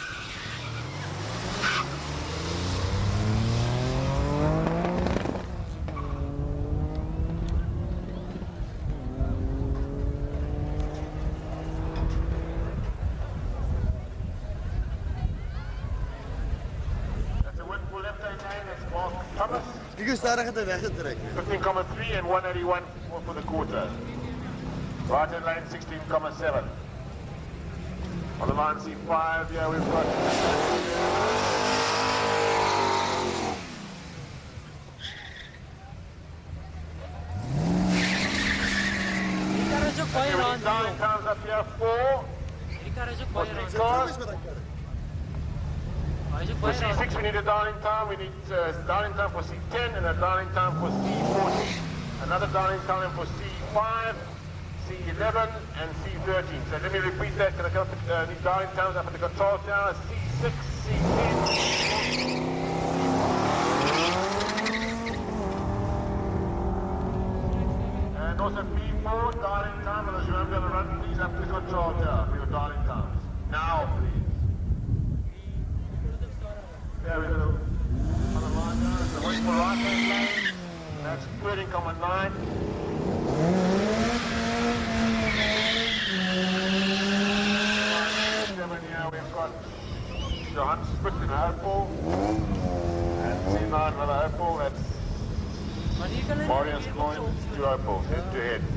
Kyk hoe stadig het hy weggetrek. 15,3 and 181 for the quarter. Right-hand lane 16,7. On the line C5, yeah, we've got... Kita rujuk Okay, we need dialing times up here, 4. For 3 cars. For C6 we need a dialing time. We need dialing time for C10 and a dialing time for C14. Another dialing time for C5, C11 and C13. So let me repeat that. Can I go up these dialing times up at the control tower? C6, C10, and also P4 dialing time. And as you remember, I'm going to run these up to the control tower for your dialing times. Now, please. There we go. On the line now, it's the wait for right hand lane. That's 13,9. Here we've got Johan Spit in Opal. And C9 another Opal. That's Marius Coin, 2 Opals, head to head.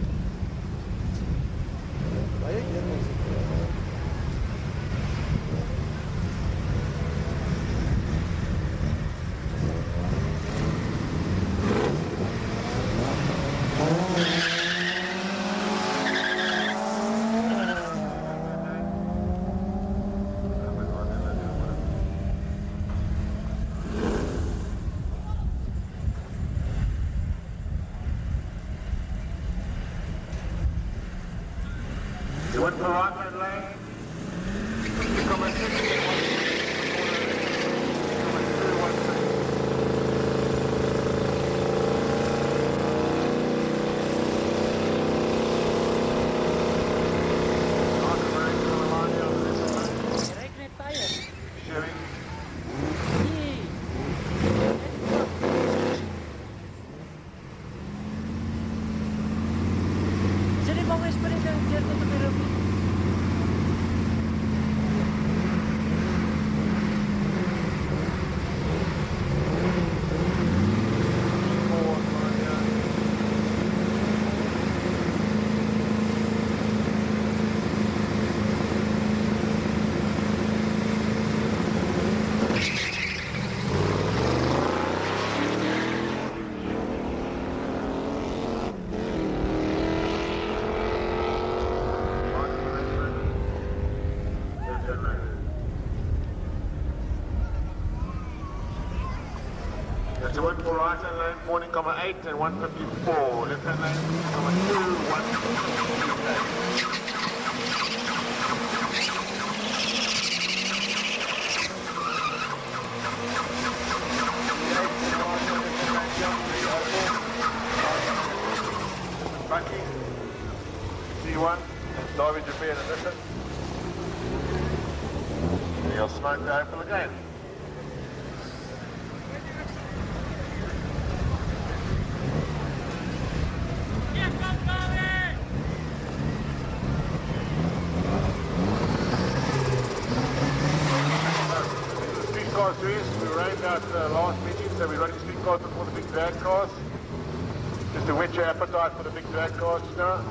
You went for right hand lane. You come and take it. That's a 1 for right hand lane, 14,8 and 154. Left hand lane, 2, 1. C1, and Darby Japan and listen. And you'll smoke the Opal again. We rained out last meeting, so we're running street cars before the big drag cars. Just to whet your appetite for the big drag cars now.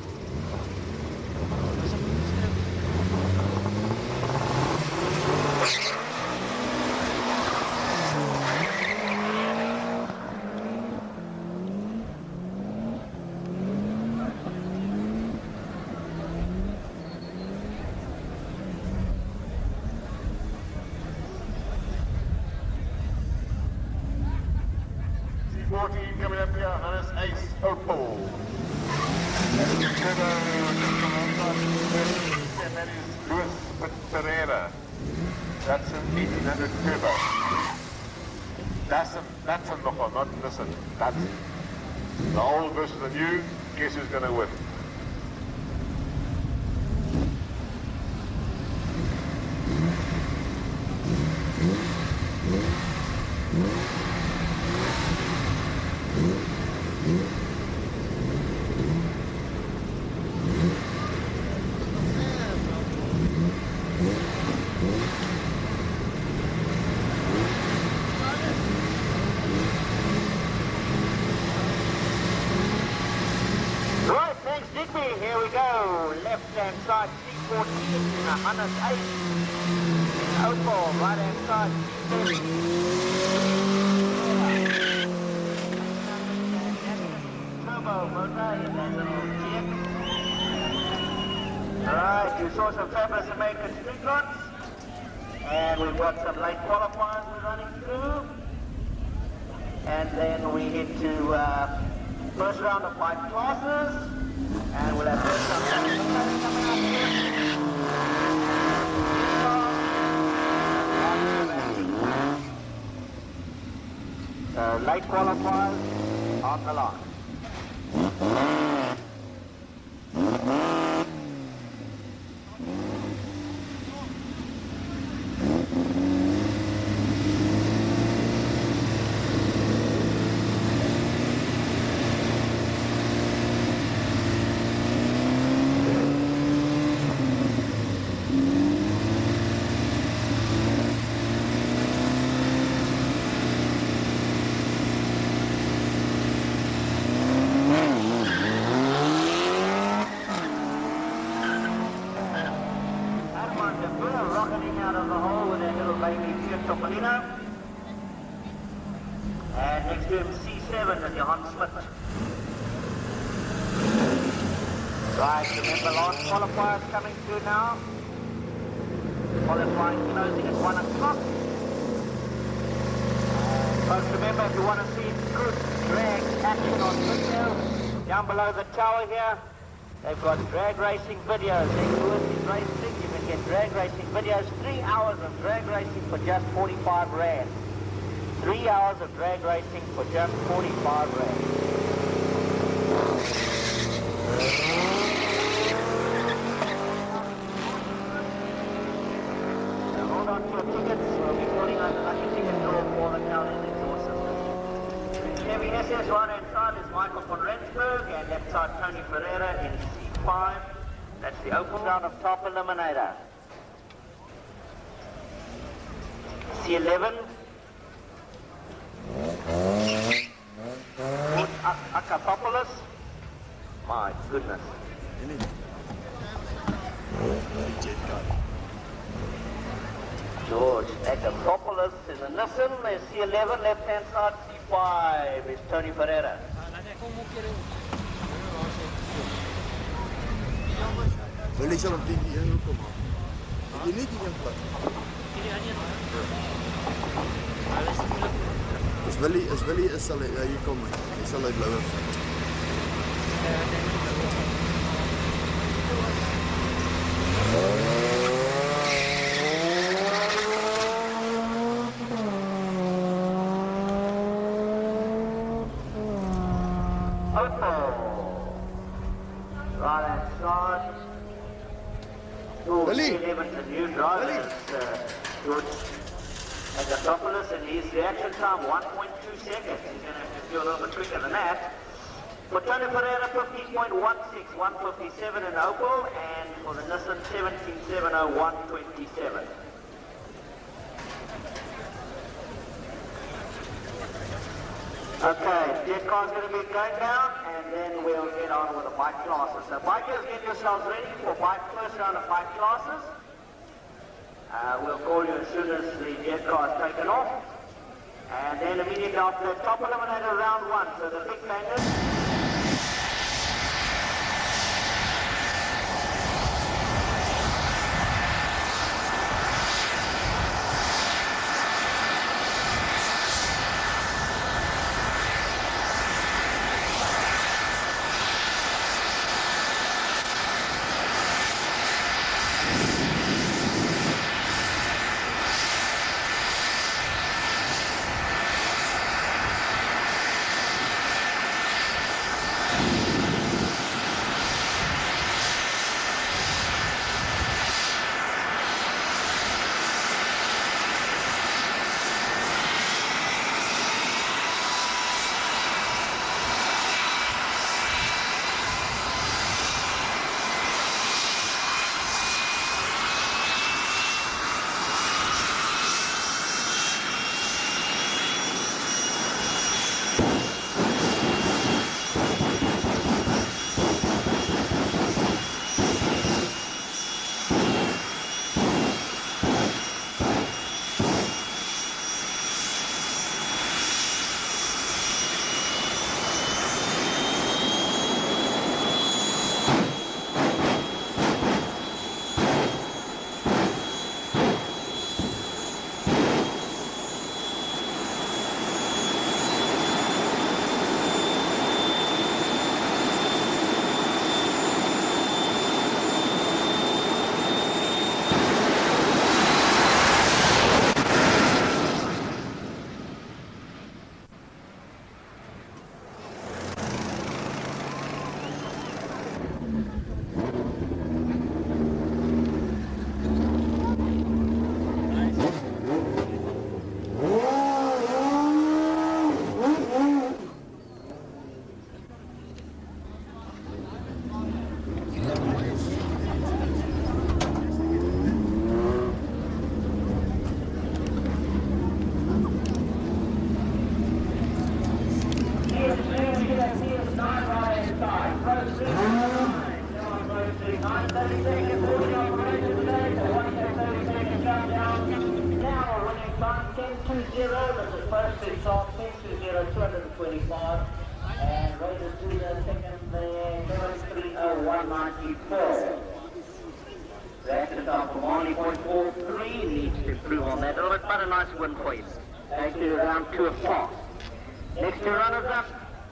C14 coming up here, Hannes Ace Opal. And that is Luis Pereira. That's an 1800 turbo. That's a knocker, not listen. That's the old versus the new. Guess who's going to win? Here we go, left-hand side C14, Hannes Ace, Opal, right-hand side Turbo motor in that little GX. Alright, you saw some fabulous American street runs. And we've got some late qualifiers we're running through. And then we head to first round of 5 classes. And we'll have first round coming up here. Late qualifiers on the line. And next to him, C7 and Johan Smith. Right, remember last qualifiers coming through now. Qualifying closing at 1 o'clock. Folks, remember if you want to see good drag action on video, down below the tower here, they've got drag racing videos. Ex-Worthies Racing, you can get drag racing videos, 3 hours of drag racing for just 45 Rand. 3 hours of drag racing for just 45 Rand. So hold on to your tickets. We'll be putting on the lucky ticket draw for the county exhaust system. Chevy SS right hand side is Michael von Rensburg and left side Tony Ferreira in C5. That's the open round of top eliminator. C11. Akapopoulos. My goodness. George Akapopoulos is a Nissan. There's C11, left hand side. C5 is Tony Ferreira. Willie sal op die een kom aan. Jy net die een plat. As Willie is sal hy hier kom. Hy sal hy bloue vat. Akapopoulos, and his reaction time 1.2 seconds. He's going to have to do a little bit quicker than that. For Tony Ferreira, 15.16, 157 in Opel, and for the Nissan 17.70, 127. Okay, jet car's going to be going down, and then we'll get on with the bike classes. So bikers, get yourselves ready for first round of 5 classes. We'll call you as soon as the jet car is taken off. And then immediately after the top eliminator round 1. So the big bangers. 9:30 seconds for the operation today. The 1:30 second countdown. Now a winning time 10:20. That's the first to start 10:20, 225. And Raiders do the second there, 7:30.194. That's the top for Marley, 0.43. Needs to improve on that a little bit, but a nice win for him. Back to round 2 of class. Next two runners up.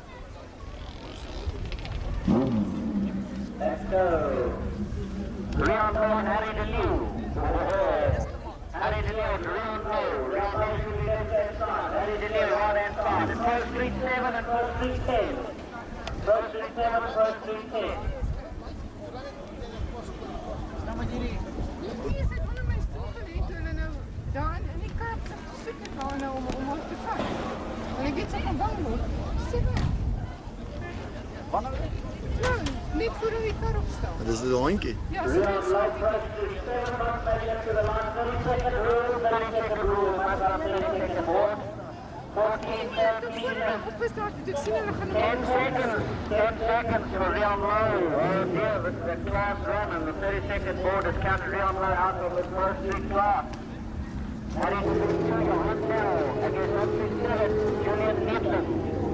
Let's go. Leon Lowe and Harry DeLew. Harry DeLew, Leon Lowe. Leon Lowe should be left hand side. Harry DeLew, right hand side. And Pro Street 7 and Pro Street 10. Pro Street 7 and Pro Street 10. Hier sit onder my stoel gelê toe hulle nou daar in die Kaap sit soek het daar nou om ons te vat. En ek weet sy gaan bang word. Sê maar. Wanneer? Ja, net voor die kar opstaan. Dat is de hondjie. Ja, sy is so. Op is daar te sien hulle gaan 10 seconds for Leon Lowe. Oh dear, this is a class run and the 30-second board has counted Leon Lowe out of the first street class. And it's now against 137, Julian Newton.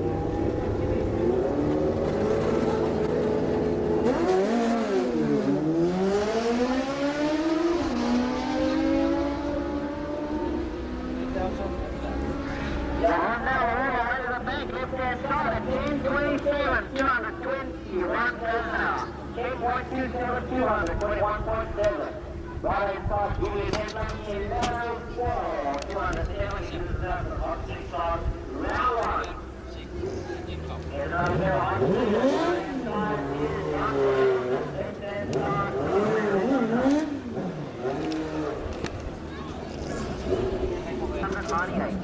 Left-hand side at 10:27, 220, one now. 10.27, 200, 21.7. Right-hand side, Julian Hedlund, 11.4, 270, on 6 side, round 1. And over there, on 6 side, is down there, left-hand side, 198.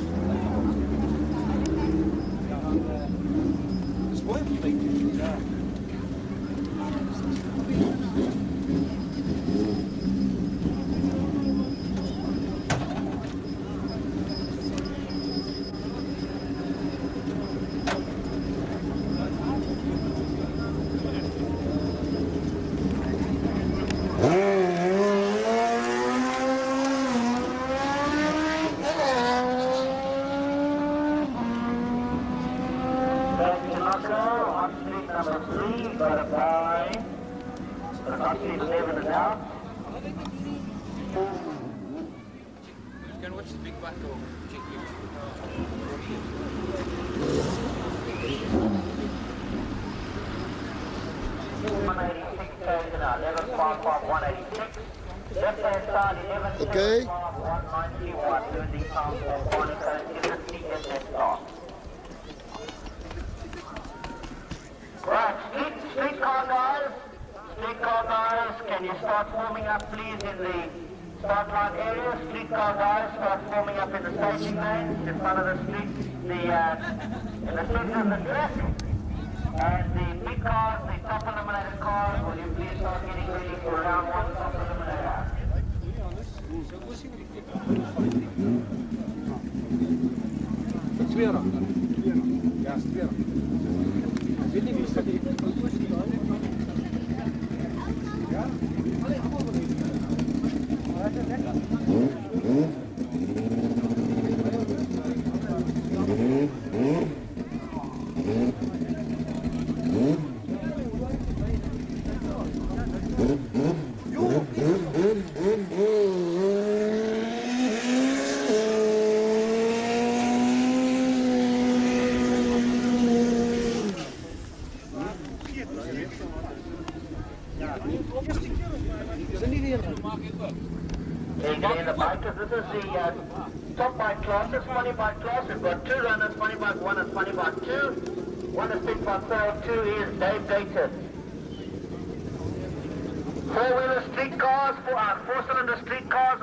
Okay. Right, streetcar guys, can you start forming up please in the start line area? Streetcar guys, start forming up in the staging lanes in front of the street, in the center of the track. And the big cars, the top eliminated cars, will you please start getting ready for round 1 top eliminator? In the bikers, this is the top bike classes, funny bike class. We've got 2 runners, funny bike 1 and funny bike 2. 1 is Big Bike 2 is Dave Gated. 4-wheeler street cars, 4-cylinder street cars.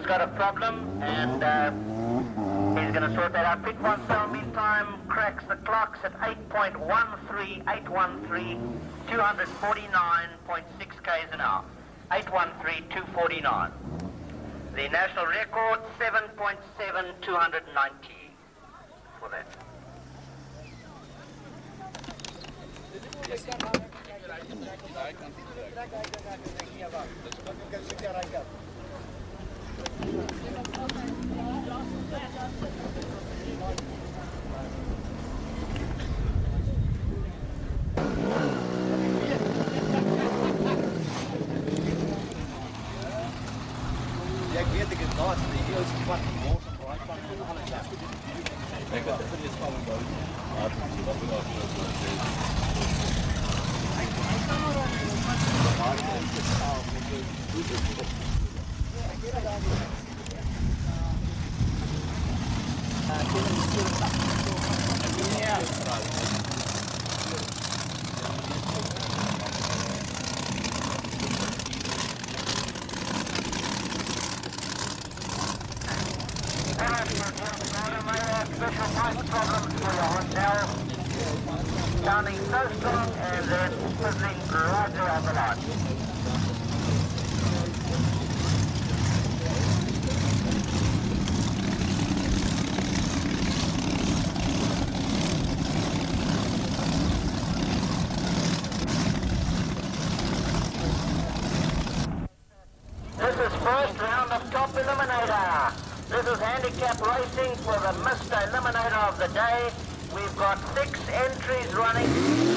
got a problem, and he's going to sort that out. Pit 1 cell, meantime, cracks the clocks at 8.13, 249.6 k's an hour. 813,249. The national record, 7.7290 for that. Ja, ik weet het not. Die is fucking awesome, right? Van alles af. Ik weet dat is van een boot. Maar dat is wat we nog special pipe problems for your hotel. Sounding so strong and then sizzling right there on the line. This is first round of Top Eliminator. This is handicap racing for the Mr. Eliminator of the day. We've got 6 entries running.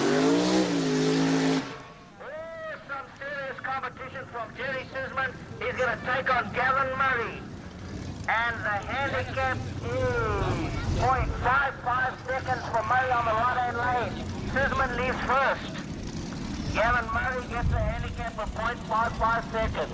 Oh, some serious competition from Jerry Sisman. He's going to take on Gavin Murray. And the handicap is 0.55 seconds for Murray on the right-hand lane. Sisman leaves first. Gavin Murray gets a handicap of 0.55 seconds.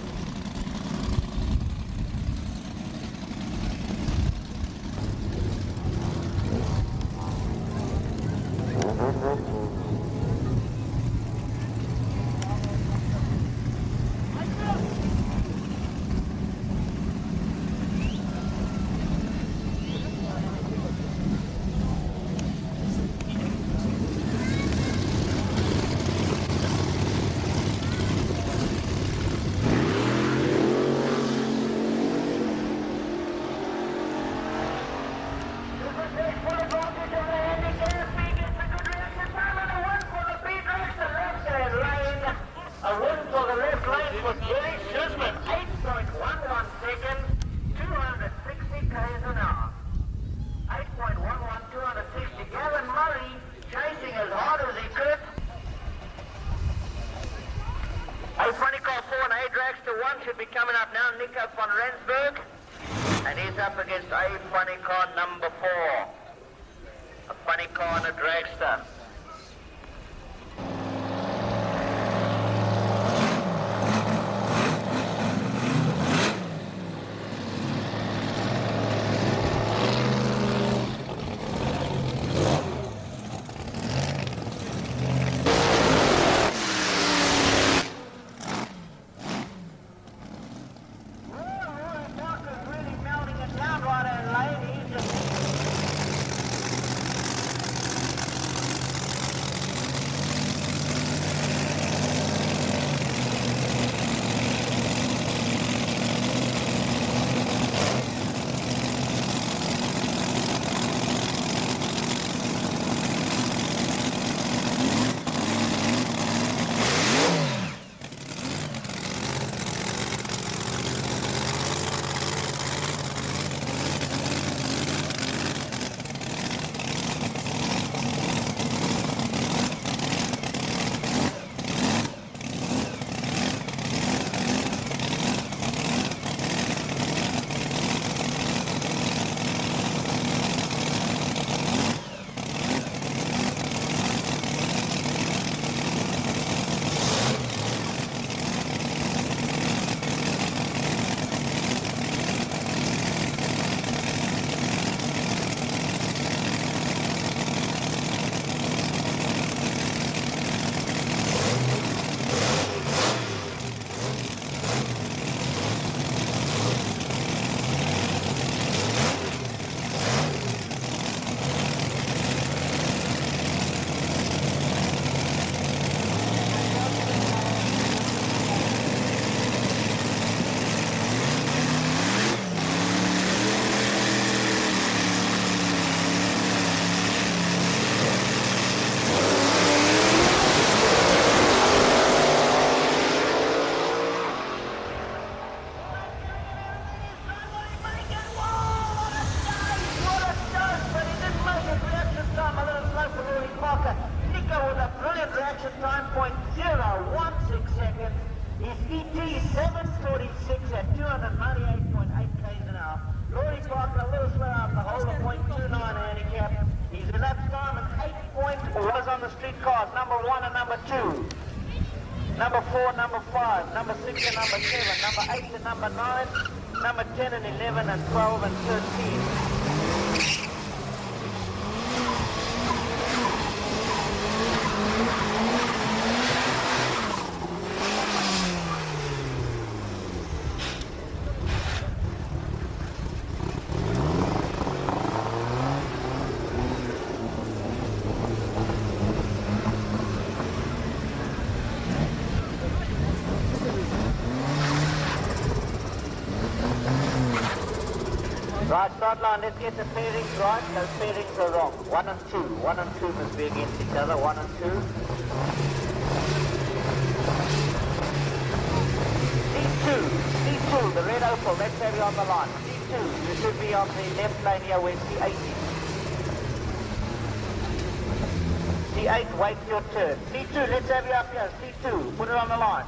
Should be coming up now, Nico van Rensburg, and he's up against a funny car number 4, a funny car and a dragster. exit time, 0.016 seconds, is ET 746 at 298.8 k's an hour. Laurie Parker a little slow out the hole, a 0.29 handicap. He's elapsed time at 8 was on the street cars, number 1 and number 2. Number 4, number 5, number 6 and number 7, number 8 and number 9, number 10 and 11 and 12 and 13. Right, start line, let's get the pairings right. Those pairings are wrong. 1 and 2. 1 and 2 must be against each other. 1 and 2. C2, the red Opel, let's have you on the line. C2, you should be on the left lane here where C8 is. C8, wait your turn. C2, let's have you up here. C2, put it on the line.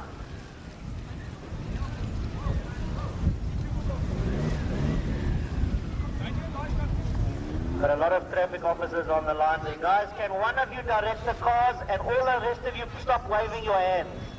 Got a lot of traffic officers on the line there. Guys, can one of you direct the cars and all the rest of you stop waving your hands?